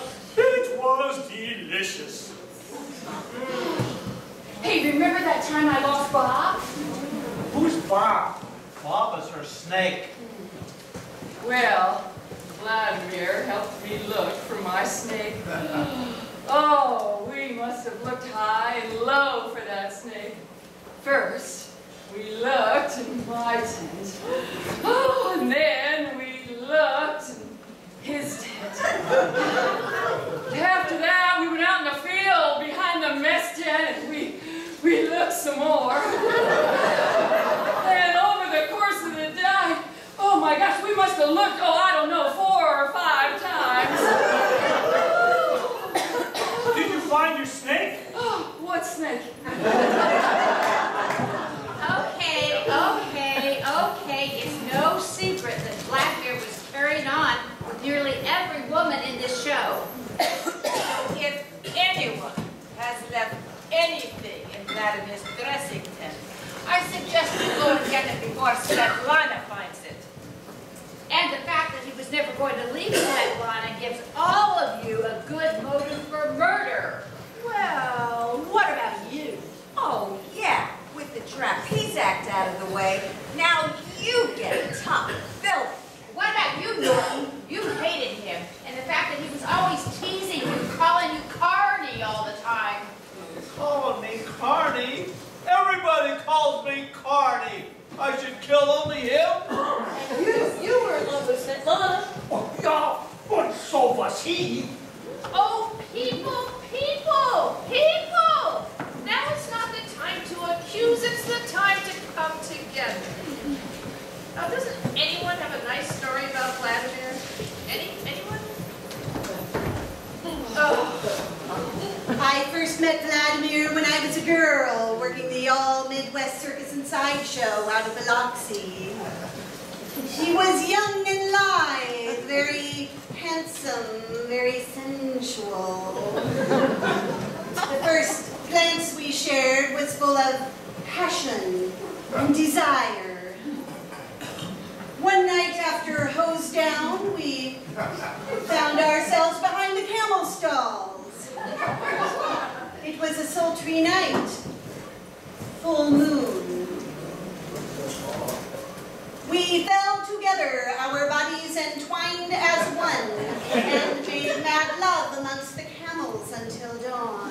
It was delicious. Hey, remember that time I lost Bob? Who's Bob? Bob is her snake. Well, Vladimir helped me look for my snake. Oh, we must have looked high and low for that snake. First, we looked in my tent. Oh, and then we looked in his tent. After that, we went out in the field behind the mess tent and we, we looked some more. And over the course of the day, oh my gosh, we must have looked, oh, I don't know, four or five times. Did you find your snake? Oh, what snake? Okay, okay, okay. It's no secret that Vladimir was carried on with nearly every woman in this show. So if anyone has left anything in Vladimir's dressing tent, I suggest you go and get it before Svetlana finds it. And the fact that he was never going to leave Svetlana gives all of you a good motive for murder. Well, what about you? Oh, yeah, with the trapeze act out of the way, now you get top filth. What about you, Norton? You hated him, and the fact that he was always teasing you, calling you Carney all the time. Calling me Carney? Everybody calls me Carney. I should kill only him. You, you were in love with Svetlana. Oh, yeah, but so was he. Oh, people, people, people! Now is not the time to accuse, it's the time to come together. Now, doesn't anyone have a nice story about Vladimir? Any, anyone? Oh. I first met Vladimir when I was West Circus and Sideshow out of Biloxi. She was young and lithe, very handsome, very sensual. The first glance we shared was full of passion and desire. One night after hose down, we found ourselves behind the camel stalls. It was a sultry night, full moon. We fell together, our bodies entwined as one, and made mad love amongst the camels until dawn.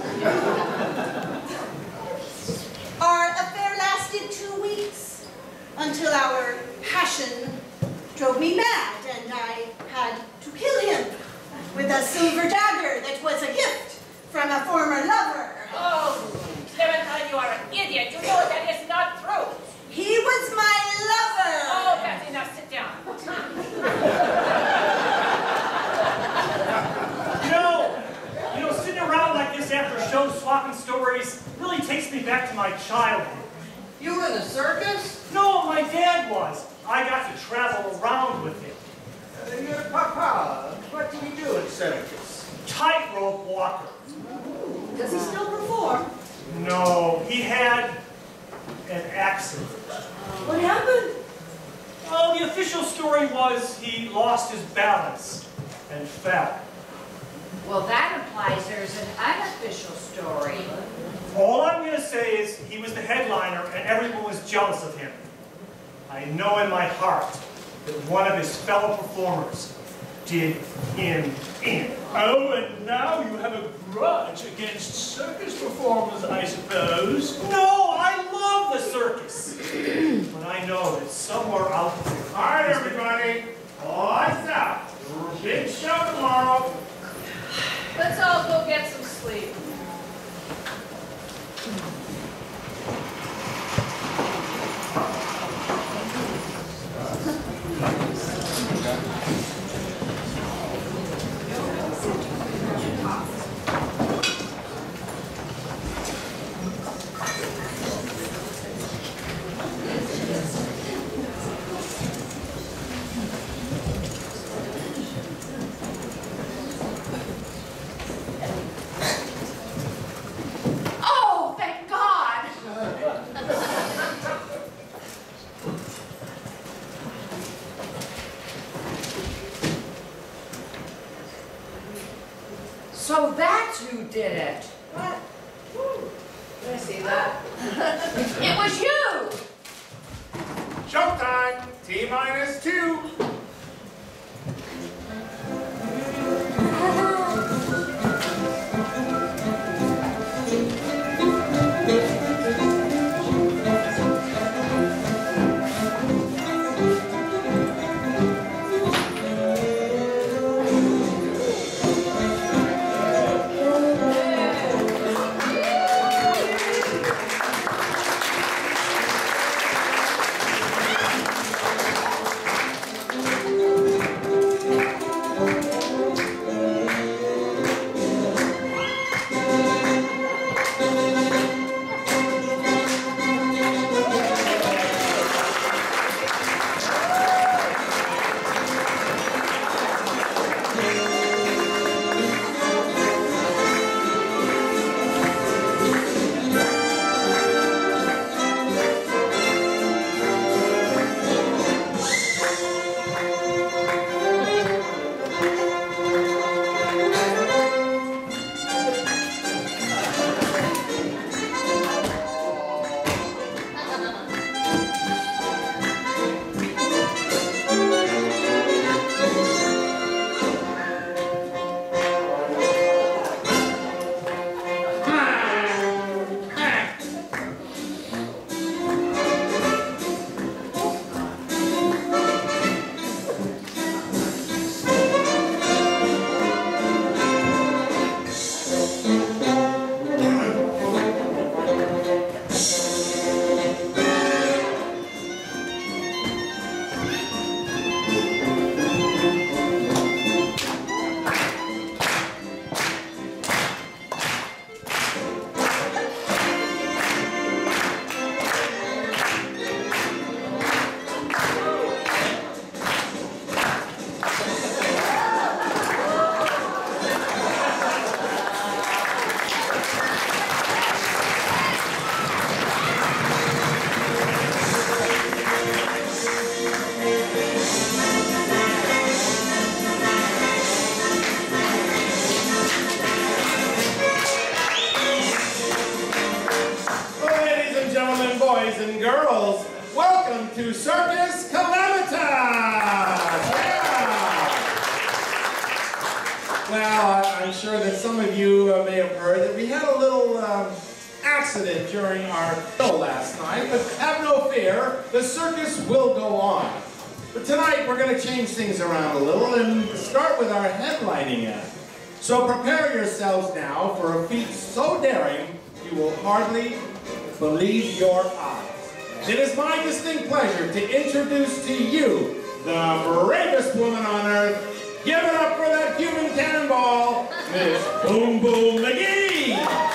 Our affair lasted two weeks, until our passion drove me mad, and I had to kill him with a silver dagger that was a gift from a former lover. Oh, Clementine, you are an idiot. You know that is not true. He was my lover. Oh, that's enough. Sit down. You know, you know, sitting around like this after show swapping stories really takes me back to my childhood. You in a circus? No, my dad was. I got to travel around with him. Uh, your papa, what did he do in circus? Tightrope walker. Does he still perform? No, he had an accident. What happened? Well, the official story was he lost his balance and fell. Well, that implies there's an unofficial story. All I'm going to say is he was the headliner and everyone was jealous of him. I know in my heart that one of his fellow performers did him in. Oh, and now you have a grudge against circus performers, I suppose. No, I love the circus. But I know that somewhere out there... All right, everybody, lights out. Big show tomorrow. Let's all go get some sleep. Oh, thank God! So that's who did it. What? Can I see that? It was you! Showtime. T minus two. boys and girls, welcome to Circus Calamitas! Yeah. Well, I- I'm sure that some of you uh, may have heard that we had a little um, accident during our show last night, but have no fear, the circus will go on. But tonight we're going to change things around a little and start with our headlining act. So prepare yourselves now for a feat so daring you will hardly believe your eyes. It is my distinct pleasure to introduce to you the bravest woman on earth. Give it up for that human cannonball, Miss Boom Boom McGee!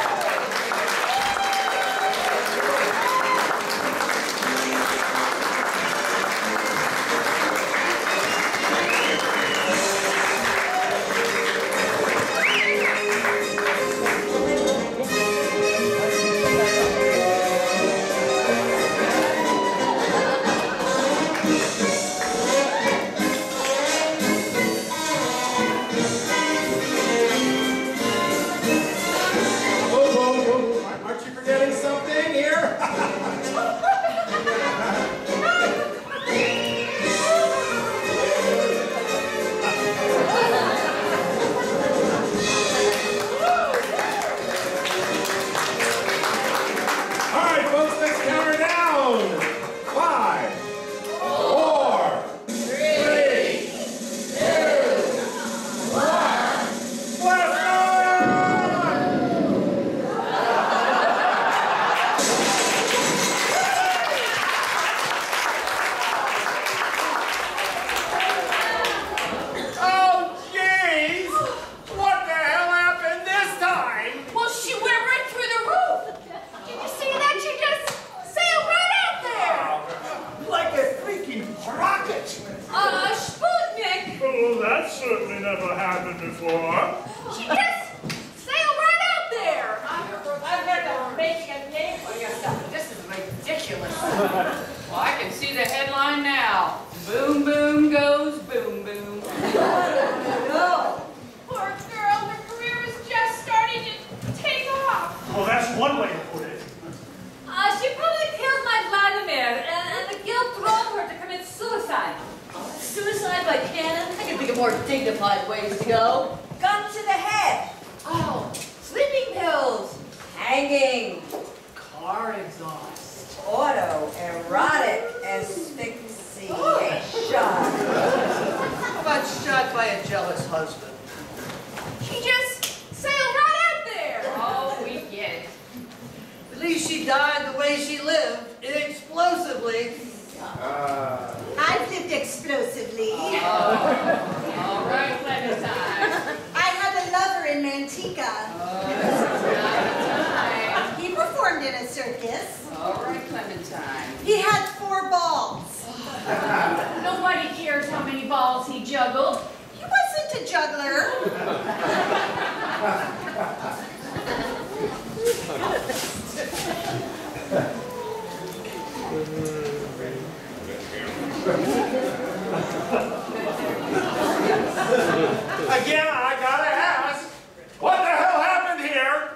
Again, I gotta ask, what the hell happened here?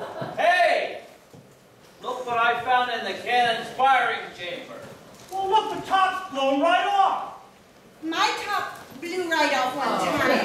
Hey! Look what I found in the cannon's firing chamber. Well, look, the top's blown right off. My top blew right off one time.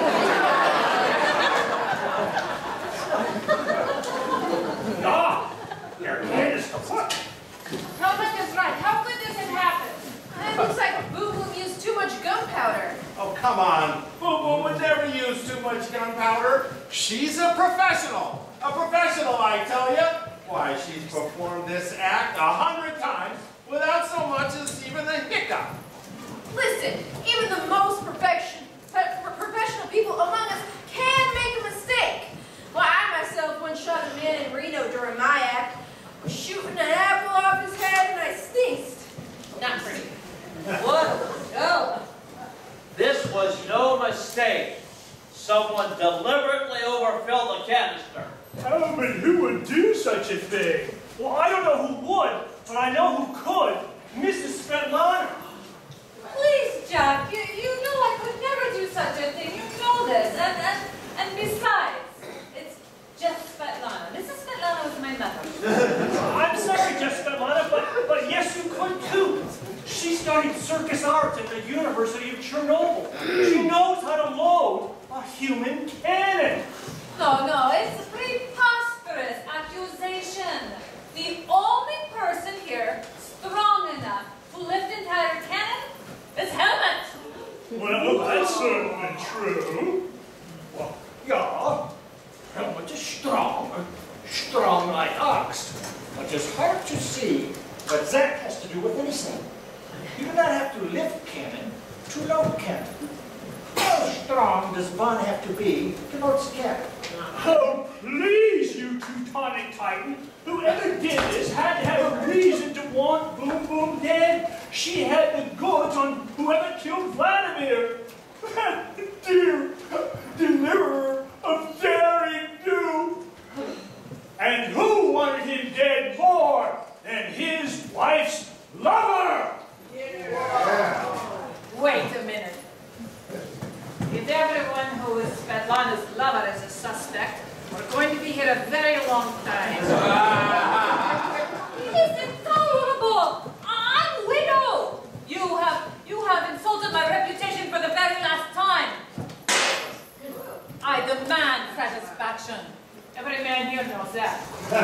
Ah, your cannon is kaput. Helmut is right. How could this have happened? It looks like Boom Boom used too much gunpowder. Oh, come on. Boom Boom would never use too much gunpowder. She's a professional. A professional, I tell you. Why, she's performed this act a hundred times without so much as even a hiccup. Listen, even the most perfection, professional people among us can make a mistake. Well, I myself once shot a man in Reno during my act, shooting an apple off his head, and I sneezed. Not pretty. What? No. This was no mistake. Someone deliberately overfilled the canister. Oh, but who would do such a thing? Well, I don't know who would, but I know who could. Missus Svetlana. Please, Jack, you, you know I could never do such a thing. You know this. And, and, and besides, it's just Svetlana. Missus Svetlana was my mother. I'm sorry, just Svetlana, but, but yes, studied circus arts at the University of Chernobyl. She knows how to load a human cannon. No, no, it's a preposterous accusation. The only person here strong enough to lift an entire cannon is Helmut. Well, that's certainly true. Well, yeah, Helmut is strong, strong like ox. But it's hard to see what that has to do with anything. You do not have to lift cannon to load cannon. How strong does one have to be to load cannon? Oh, please, you Teutonic Titan. Whoever did this had to have a reason to want Boom Boom dead. She had the goods on whoever killed Vladimir. Dear deliverer of daring do. And who wanted him dead more than his wife's lover? Yeah. Wait a minute. If everyone who is Svetlana's lover is a suspect, we're going to be here a very long time. It's intolerable! I'm widow! You have, you have insulted my reputation for the very last time. I demand satisfaction. Every man here knows that.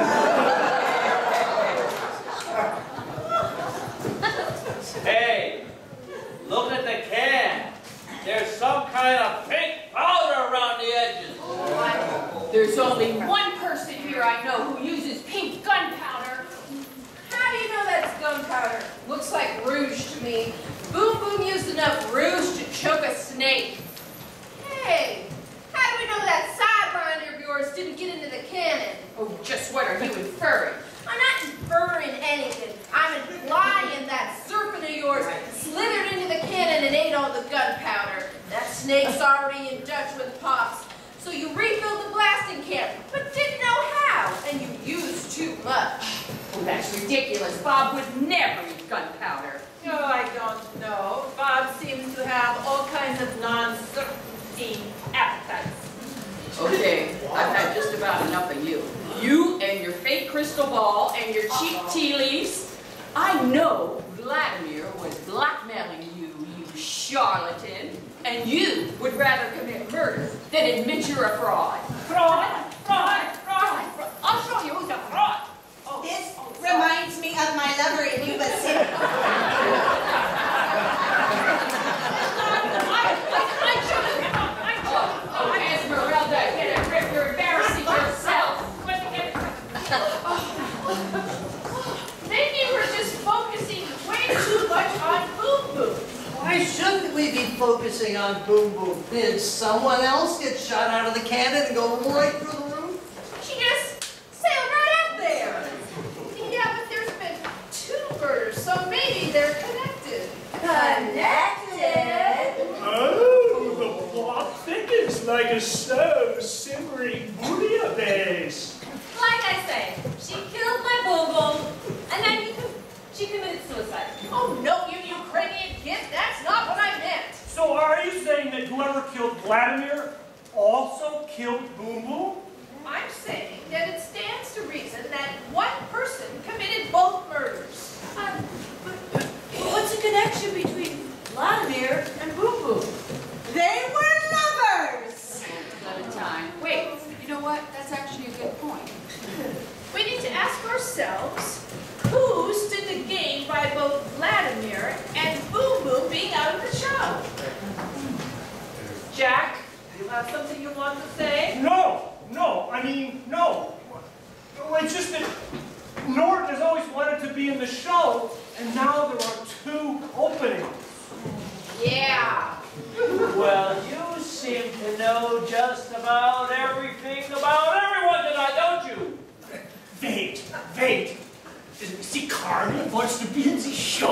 Hey, look at the can. There's some kind of pink powder around the edges. There's only one person here I know who uses pink gunpowder. How do you know that's gunpowder? Looks like rouge to me. Boom Boom used enough rouge to choke a snake. Hey, how do we know that sidewinder of yours didn't get into the cannon? Oh, just what are you inferring? I'm not inferring anything. I'm implying that serpent of yours slithered into the cannon and ate all the gunpowder. That snake's already in Dutch with Pops. So you refilled the blasting camp, but didn't know how, and you used too much. Oh, that's ridiculous. Bob would never eat gunpowder. No, I don't know. Bob seems to have all kinds of non-certain appetites. Okay, I've had just about enough of you. You and your fake crystal ball and your cheap tea leaves. I know Vladimir was blackmailing you, you charlatan, and you would rather commit murder than admit you're a fraud. Fraud, fraud, fraud. I'll show you who's a fraud. Oh, this oh, reminds me of my lover in Yuba City. Esmeralda, get a grip, you're embarrassing yourself. Maybe we're just focusing way too much on Boom Boom. Why shouldn't we be focusing on Boom Boom? Did someone else get shot out of the cannon and go right through the roof? She just sailed right up there. Yeah, but there's been two murders, so maybe they're connected. Connected? Oh, the plot thickens like a slow simmering bouillabaisse. Like I say, she killed my Boom Boom, and then she committed suicide. Oh, no, you Ukrainian kid, that's not what I meant. So are you saying that whoever killed Vladimir also killed Boom Boom? I'm saying that it stands to reason that one person committed both murders. Um, but, but what's the connection between Vladimir and Boom Boom? They were lovers! Clementine. Wait, you know what? That's actually a good point. We need to ask ourselves, who stood to gain by both Vladimir and Boom Boom being out of the show? Jack, you have something you want to say? No, no, I mean, no. It's just that Norton has always wanted to be in the show, and now there are two openings. Yeah. Well, you seem to know just about everything about everyone tonight, don't you? Wait, wait. See, Carmen wants to be in the show.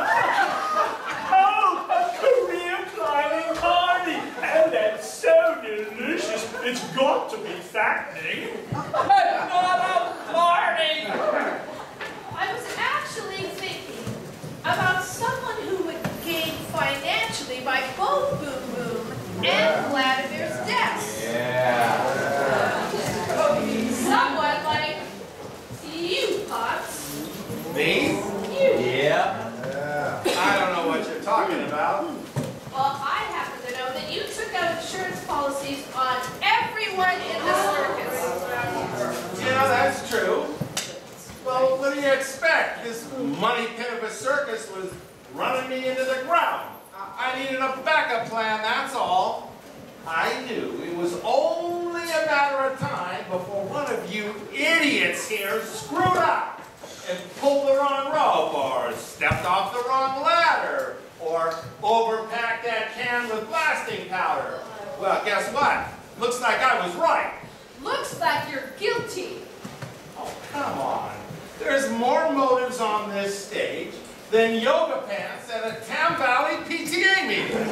Oh, a career climbing party. And that's so delicious. It's got to be fattening. It's not a party. I was actually thinking about someone who would gain financially by both Boom Boom and Vladimir's deaths. Yeah. Someone like you, Pops. Me? You. Yeah. I don't know you're talking about. Well, I happen to know that you took out insurance policies on everyone in the circus. Yeah, that's true. Well, what do you expect? This money pit of a circus was running me into the ground. I needed a backup plan, that's all. I knew it was only a matter of time before one of you idiots here screwed up and pulled the wrong rope, or stepped off the wrong ladder, or overpacked that can with blasting powder. Well, guess what? Looks like I was right. Looks like you're guilty. Oh, come on. There's more motives on this stage than yoga pants at a Tam Valley P T A meeting.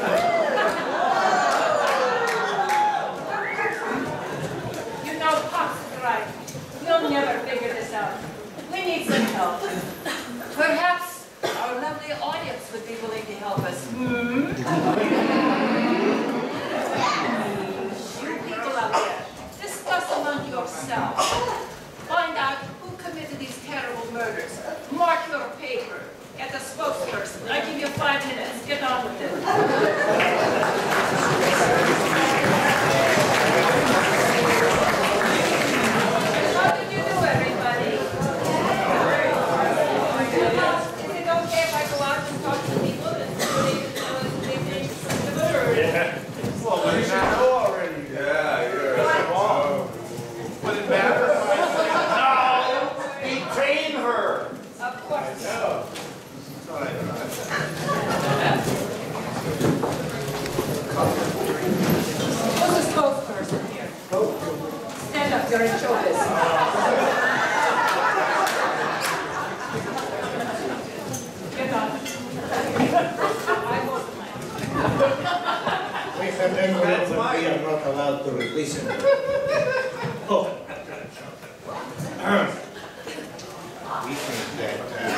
You know, Pops is right. You'll never figure this out. We need some help. Perhaps our lovely audience would be willing to help us. Hmm? You people out there, discuss among yourselves. Find out who committed these terrible murders. Mark your paper. Get the spokesperson. I give you five minutes. Get on with it. How did you do, everybody? Is it okay if I go out and talk to people and see what they think of the murder? Yeah. Well, what did you know already? Yeah, you're wrong. Would it matter if I said, no, detain her? Of course. I know. Who's the spokesperson here? Stand up, you're in show business. Get on. I vote for mine. We have envelope, but we are not allowed to release it. Oh. We think that,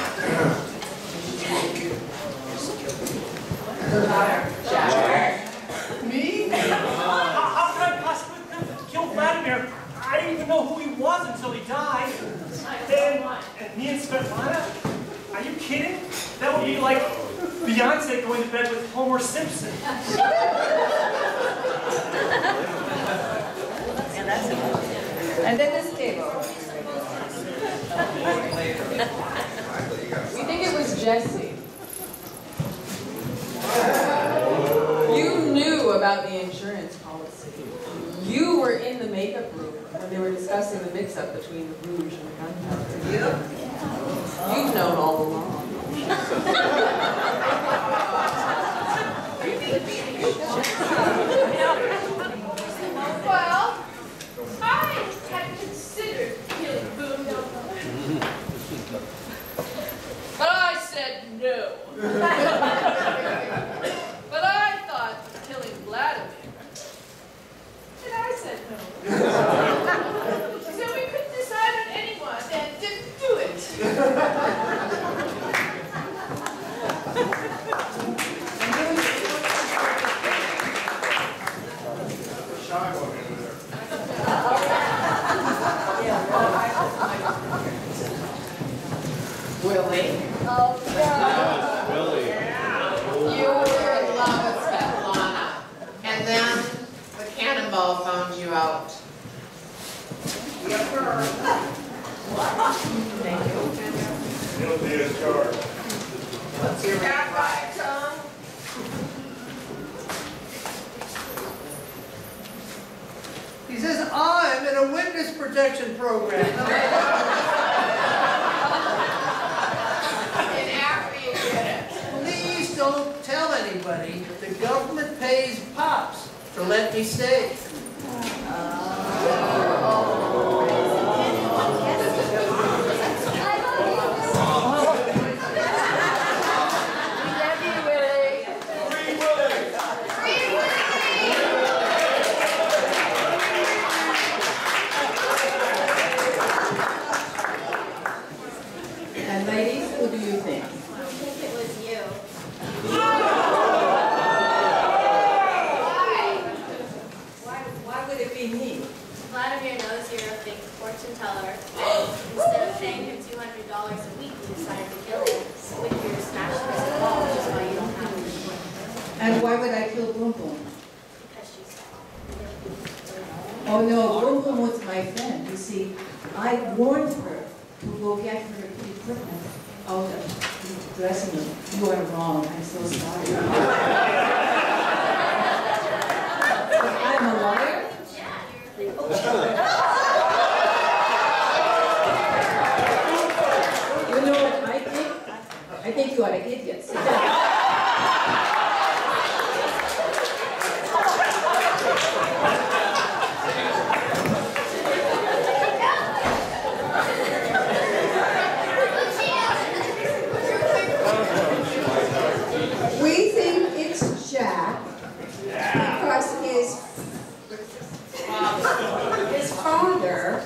Jack. Me? How, how could I possibly kill Vladimir? I didn't even know who he was until he died. And, and me and Svetlana? Are you kidding? That would be like Beyonce going to bed with Homer Simpson. And then this table. We think it was Jesse. You knew about the insurance policy. You were in the makeup room when they were discussing the mix-up between the rouge and the gunpowder. You've known all along. Well, I had considered killing Boone, but I said no. But I thought killing Vladimir, and I said no. So we couldn't decide on anyone and didn't do it. Willie. Oh, Willie. You were in love with Svetlana, and then the cannonball found you out. Guilty as charged. What's your right, Tom? He says, I'm in a witness protection program. And after you did it. Please don't tell anybody, but the government pays Pops to let me stay. And ladies, who do you think? I think it was you. Why, why would it be me? Vladimir knows you're a big fortune teller. Instead of paying him two hundred dollars a week, you decided to kill him with your smash piece of ball, which is why you don't have And why would I kill Boom Boom? Oh no, Boom Boom was my friend. You see, I warned her to go get her equipment out of the dressing room. You are wrong. I'm so sorry. I'm a liar? You know what I think? I think you are an idiot. Sit down. We think it's Jack because his, his father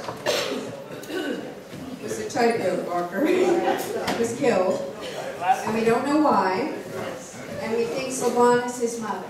was a tightrope walker, was killed, and we don't know why, and we think Sylvana is his mother.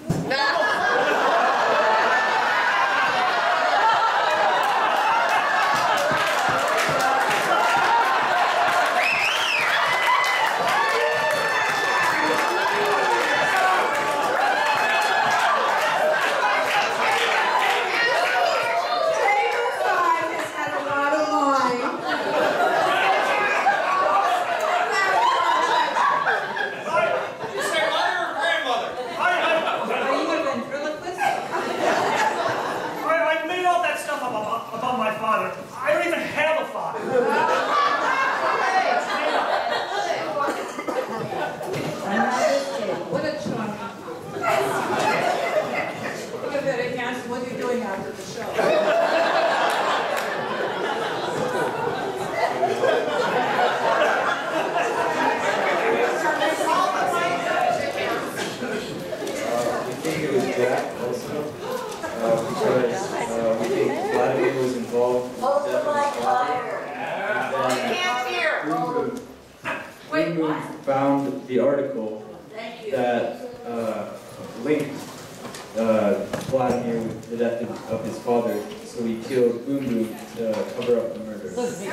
Found the article that uh, linked uh, Vladimir with the death of, of his father, so he killed Boom Boom to cover up the murder.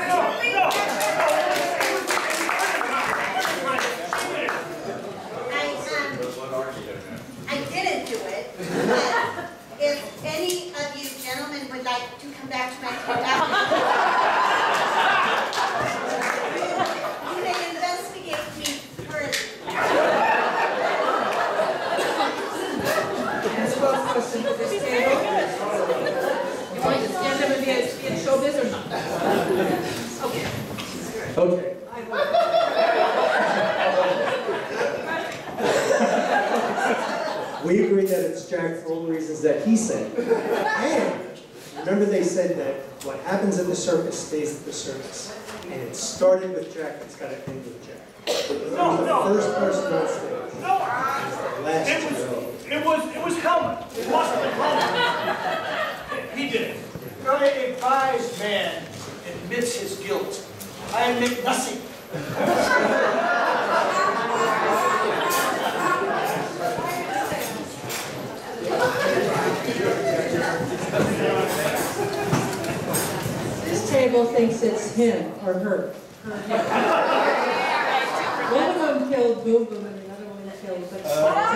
I, um, I didn't do it, but if any of you gentlemen would like to come back to my tent after you may investigate me further. That's one question for this table. You want to stand up and be in, be in showbiz or not? Okay. Okay. We agree that it's Jack for all the reasons that he said. And remember they said that what happens at the circus stays at the circus. And it started with Jack, it's got to end with Jack. No, no. The first person on stage. No. Last It was, it was, it was coming. It must have been coming. He did it. A prize man admits his guilt. I admit nothing. This table thinks it's him or her. One of them killed Boom Boom and another one killed but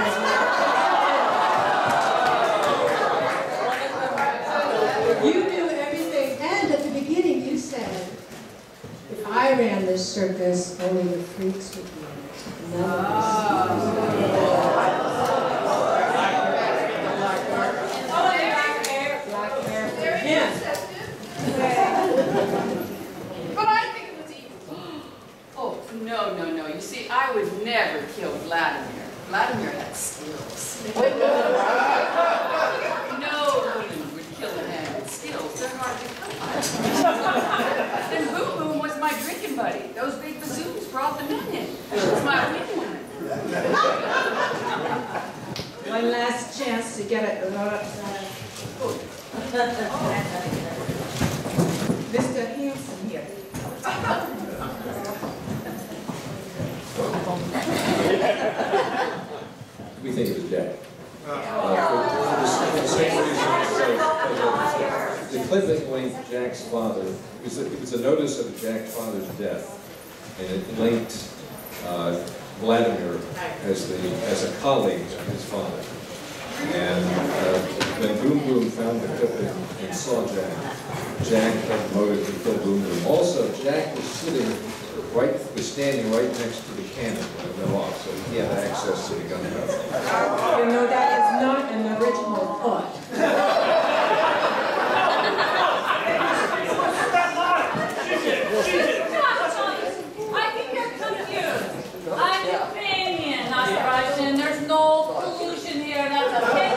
You knew everything, and at the beginning you said, if I ran this circus, only the freaks would be in it. None of us. Black hair for him. But I think it was evil. Oh, no, no, no. You see, I would never kill Vladimir. Vladimir had skills. No woman would kill a man with skills. They're hard to come by. And Boom Boom was my drinking buddy. Those big bassoons brought the men in. She was my wing woman. One last chance to get it. Uh, Mister Hanson here. We think it was Jack. Uh, for, for, the, for the same reason, uh, the clip that linked Jack's father, it was, a, it was a notice of Jack's father's death, and it linked uh, Vladimir as the as a colleague of his father. And uh, when Boom Boom found the clip and, and saw Jack, Jack had motive to kill Boom Boom. Also, Jack was sitting right, was standing right next to the cannon when it went off, so he had access to the gunpowder. You know, that is not an original thought. I think you're confused. I'm Ukrainian, not Russian. There's no collusion here. That's a fake.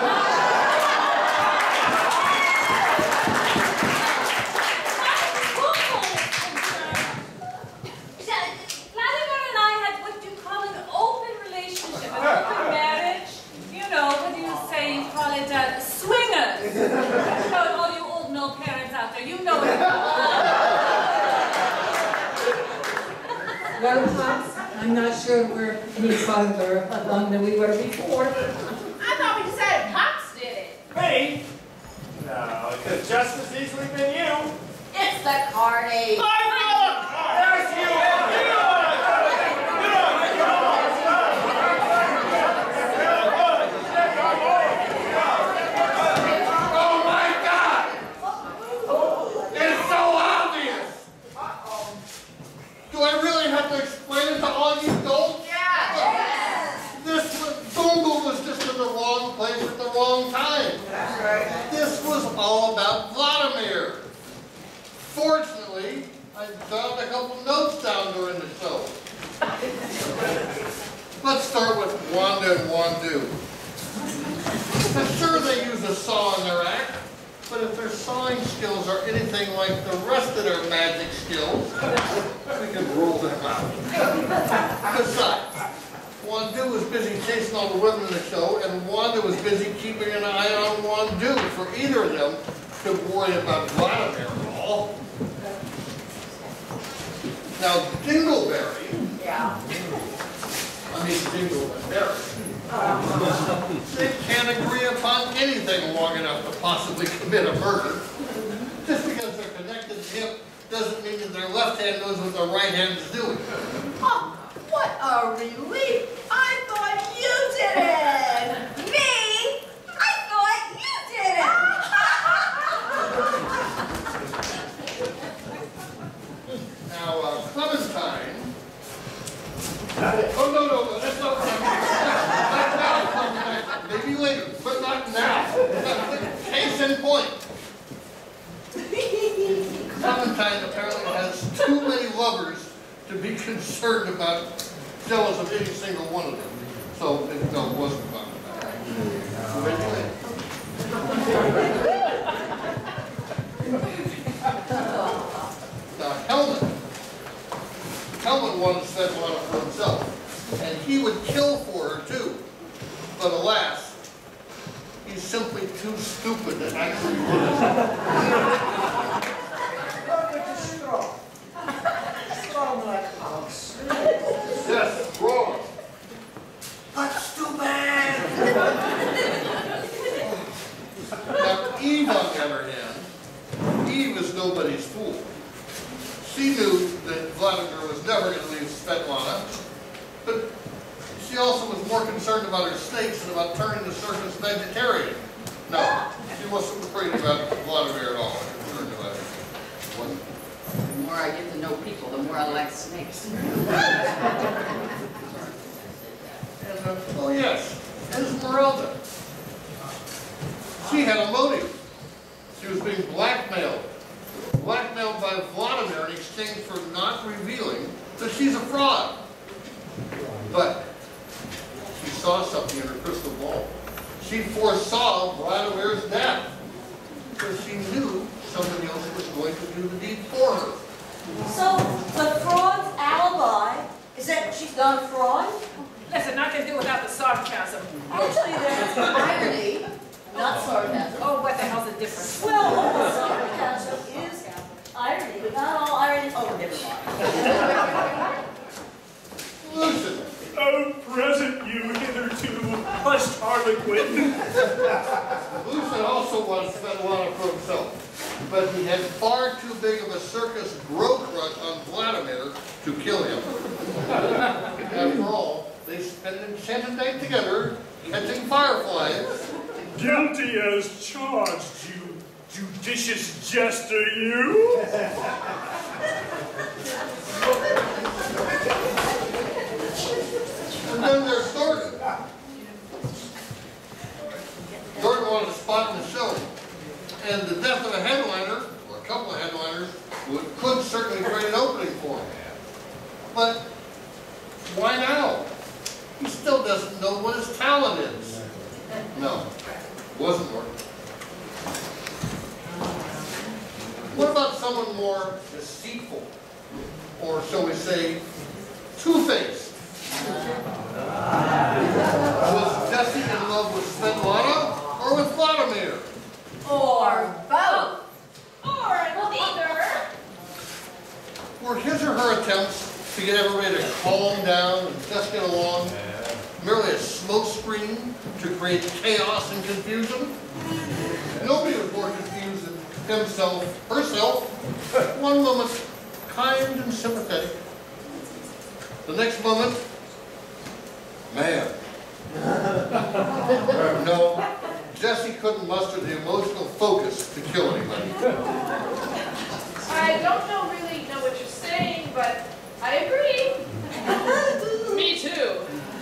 Vladimir and I had what you call an open relationship, an open marriage. You know, what do you say? You call it uh, swingers. So all you old mill parents out there, you know it. Well, Pops, I'm not sure we're any farther along than we were before. I thought we decided Pops did it. Me? No, it could just as easily been you. It's the Cardi. I'm not a card. There's you. You are a card. Oh my God! It's so obvious. Do I really have to explain it to all you adults? Yeah. This was, Boom Boom was just in the wrong place at the wrong time. That's right. This was all about Vladimir. Fortunately, I jotted a couple notes down during the show. Let's start with Wanda and Wandu. I'm sure they use a saw in their act, but if their sawing skills are anything like the rest of their magic skills, we can rule them out. Besides, Wandu was busy chasing all the women in the show, and Wanda was busy keeping an eye on Wandu. For either of them to worry about Vladimir at all. Now, Dingleberry, Yeah. I mean Dingleberry, they can't agree upon anything long enough to possibly commit a murder. Just because they're connected to him doesn't mean that their left hand knows what their right hand is doing. Oh, what a relief! I thought you did it! Me? I thought you did it! Now, uh, Clementine. Oh, no, no, no, that's not Clementine. Not now, Clementine. Maybe later, but not now. Case in point. Clementine apparently has too many lovers to be concerned about, jealous of any single one of them. So, it, no, it wasn't Clementine. Maybe later. Now, Helmut. Helmut wanted Svetlana for himself, and he would kill for her too. But alas, he's simply too stupid to actually do it. Look at the straw. Straw like house. Yes, wrong. That's too bad. Now, Eve, on the other hand, Eve is nobody's fool. She knew that Vladimir was never going to leave Svetlana, but she also was more concerned about her snakes than about turning the circus vegetarian. No, she wasn't afraid about Vladimir at all. Concerned about it. Wasn't. The more I get to know people, the more I like snakes. And, uh, oh yes, Esmeralda. She had a motive. She was being blackmailed. Blackmailed by Vladimir in exchange for not revealing that she's a fraud. But she saw something in her crystal ball. She foresaw Vladimir's death because she knew somebody else was going to do the deed for her. So, the fraud's alibi is that she's not a fraud? Listen, I can do without the sarcasm. Actually, there's irony, not sarcasm. Oh, what the hell's the difference? Well, all sarcasm is irony, but not all irony. Oh, never mind. Lucian. Oh, present you hitherto, hushed harlequin. Lucian also wanted Svetlana for himself, but he had far too big of a circus growth rush on Vladimir to kill him. After all, spend an enchanted night together, catching fireflies. Guilty as charged, you judicious jester, you! And then there's Thornton. Thornton wanted a spot in the show. And the death of a headliner, or a couple of headliners, would, could certainly create an opening for him. But why now? He still doesn't know what his talent is. No, wasn't working. What about someone more deceitful? Or shall we say, two-faced? Was Jesse in love with Svetlana or with Vladimir? Or both. Or neither. Were his or her attempts to get everybody to calm down and just get along merely a smokescreen to create chaos and confusion? Nobody was more confused than himself, herself. One moment, kind and sympathetic. The next moment, man. No, Jesse couldn't muster the emotional focus to kill anybody. I don't know really know what you're saying, but I agree. Me too.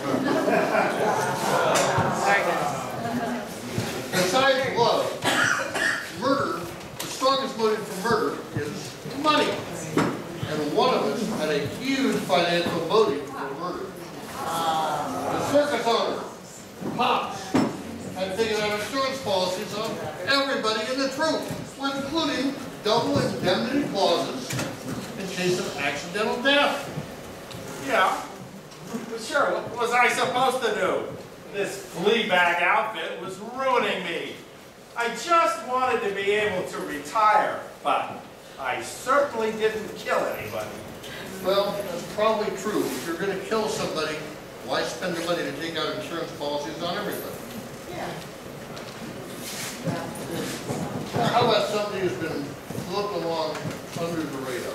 Sorry, guys. Besides love, murder, the strongest motive for murder is money. And one of us had a huge financial motive for murder. The circus owner, Pops, had taken out insurance policies on everybody in the troupe, including double indemnity clauses in case of accidental death. Yeah. Sure, what was I supposed to do? This flea bag outfit was ruining me. I just wanted to be able to retire, but I certainly didn't kill anybody. Well, that's probably true. If you're going to kill somebody, why spend the money to take out insurance policies on everybody? Yeah. How about somebody who's been floating along under the radar?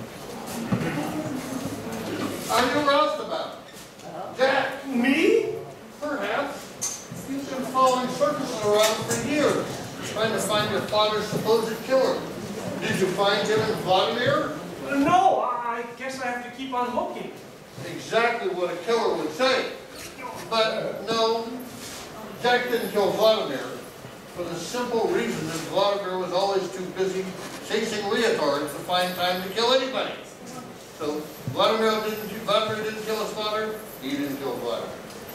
Are you roused about it? Jack? Me? Perhaps. You've been following circuses around for years, trying to find your father's supposed killer. Did you find him in Vladimir? No, I guess I have to keep on looking. Exactly what a killer would say. But no, Jack didn't kill Vladimir for the simple reason that Vladimir was always too busy chasing leotards to find time to kill anybody. So Vladimir didn't, Vladimir didn't kill his father, he didn't kill Vladimir.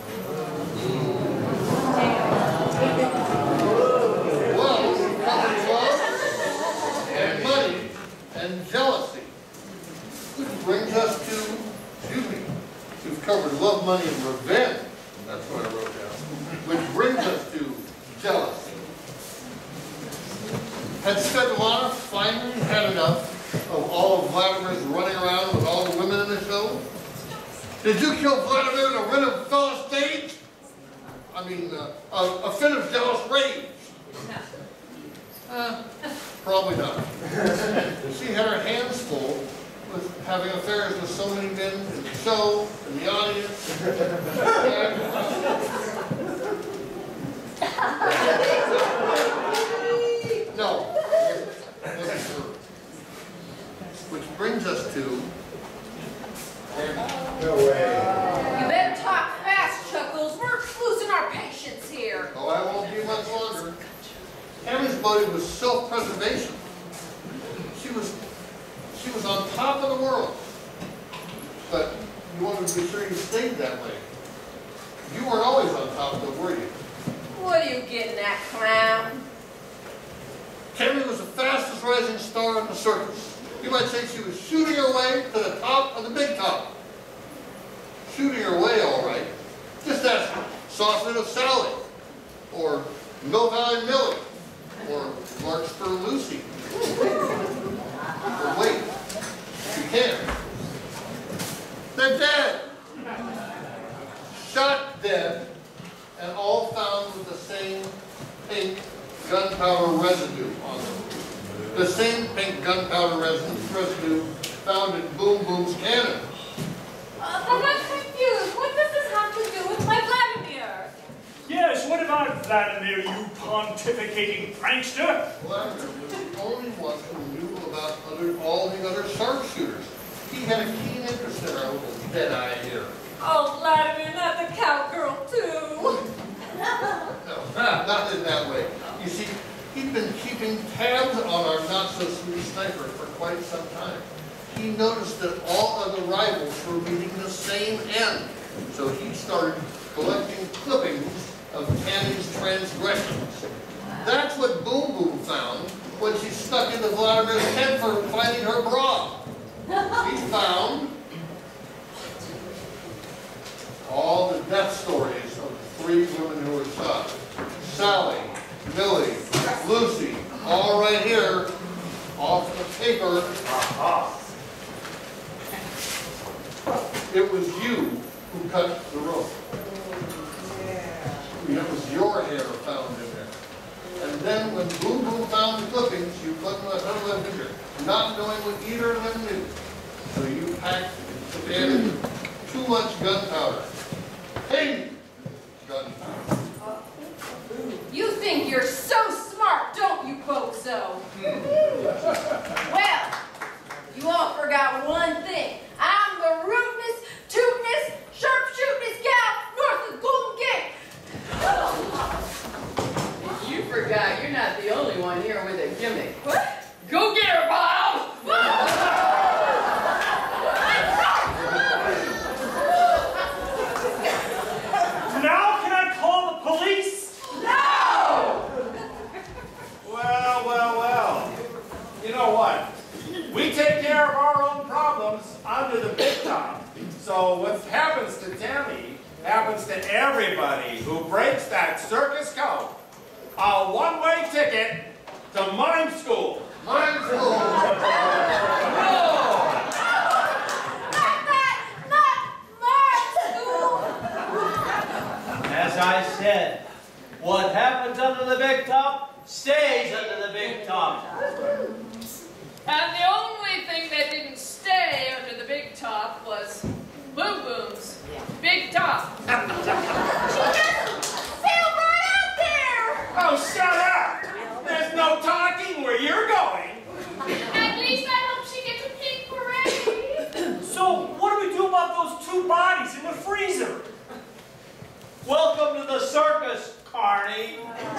Well, comes love and money and jealousy. Which brings us to, excuse me, we've covered love, money, and revenge. That's what I wrote down. Which brings us to jealousy. Had Svetlana finally had enough of all of Vladimir's running around with all the women in the show? Did you kill Vladimir in a fit of jealous stage? I mean, uh, a, a fit of jealous rage? Uh, probably not. She had her hands full with having affairs with so many men in the show, in the audience. No, wasn't true. Which brings us to... No way. You better talk fast, Chuckles. We're losing our patience here. Oh, I won't be much longer. Tammy's motive was self-preservation. She was, she was on top of the world. But you wanted to be sure you stayed that way. You weren't always on top of it, were you? What are you getting at, clown? Tammy was the fastest rising star in the circus. You might say she was shooting her way to the top of the big top. Shooting her way, all right. Just ask Sausalito Sally, or Mill Valley Millie, or Larkspur Lucy. Or wait, you can't. They're dead. Shot dead, and all found with the same pink gunpowder residue on them. The same pink gunpowder residue, residue found in Boom Boom's cannon. Uh, I'm not confused. What does this have to Vladimir, you pontificating prankster? Vladimir was the only one who knew about other, all the other sharpshooters. He had a keen interest in our little dead-eye here. Oh, Vladimir, not the cowgirl, too. No, not in that way. You see, he'd been keeping tabs on our not-so-sweet sniper for quite some time. He noticed that all other rivals were meeting the same end. So he started collecting clippings of Tammy's transgressions. That's what Boom Boom found when she stuck into Vladimir's head for finding her bra. He found all the death stories of the three women who were shot. Sally, Millie, Lucy, all right here, off the paper. It was you who cut the rope. It was your hair found in there. And then when Boom Boom found the clippings, you couldn't let her live in here, not knowing what either of them knew. So you packed the added too much gunpowder. Hey, gunpowder. You think you're so smart, don't you, Bozo? Well, you all forgot one thing. I'm the rootinest, tootinest, sharpshootinest gal north of Golden Gate. You forgot you're not the only one here with a gimmick. What? Go get her, Bob! Now can I call the police? No! Well, well, well. You know what? We take care of our own problems under the big top. So what happens to Tammy happens to everybody who breaks that circus code. A one-way ticket to mime school. Mime school. Not that! Not mime school! As I said, what happens under the big top stays under the big top. And the only thing that didn't stay under the big top was Boom Boom's big top. She just sailed right out there! Oh, shut up! There's no talking where you're going. At least I hope she gets a pink parade. So what do we do about those two bodies in the freezer? Welcome to the circus, Carney.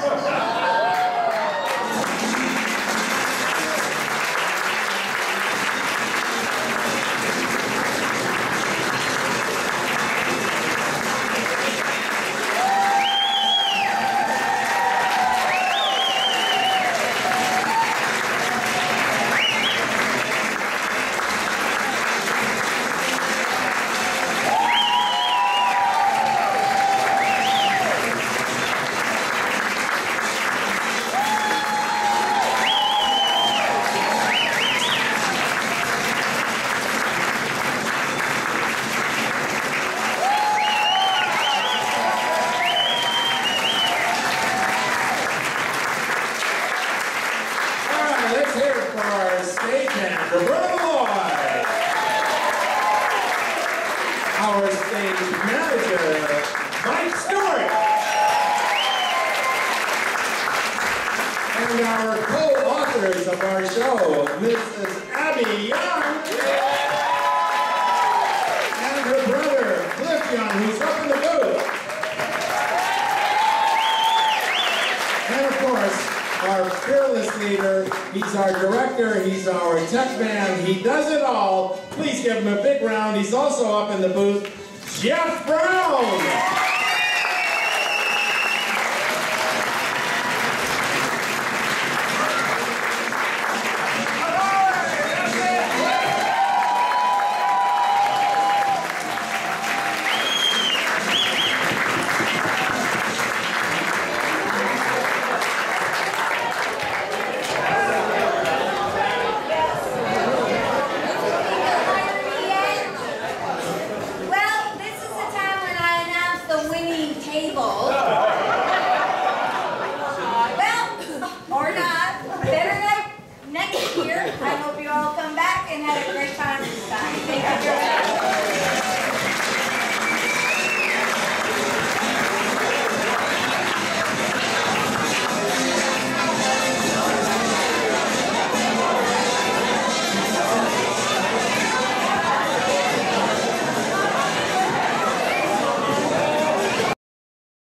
Our stage manager, Mike Stewart. And our co-authors of our show, Missus Abby Young. And her brother, Cliff Young, who's up in the booth. And of course, our fearless leader, he's our director, he's our tech man, he does it all. Please give him a big round. He's also up in the booth, Jeff Brown.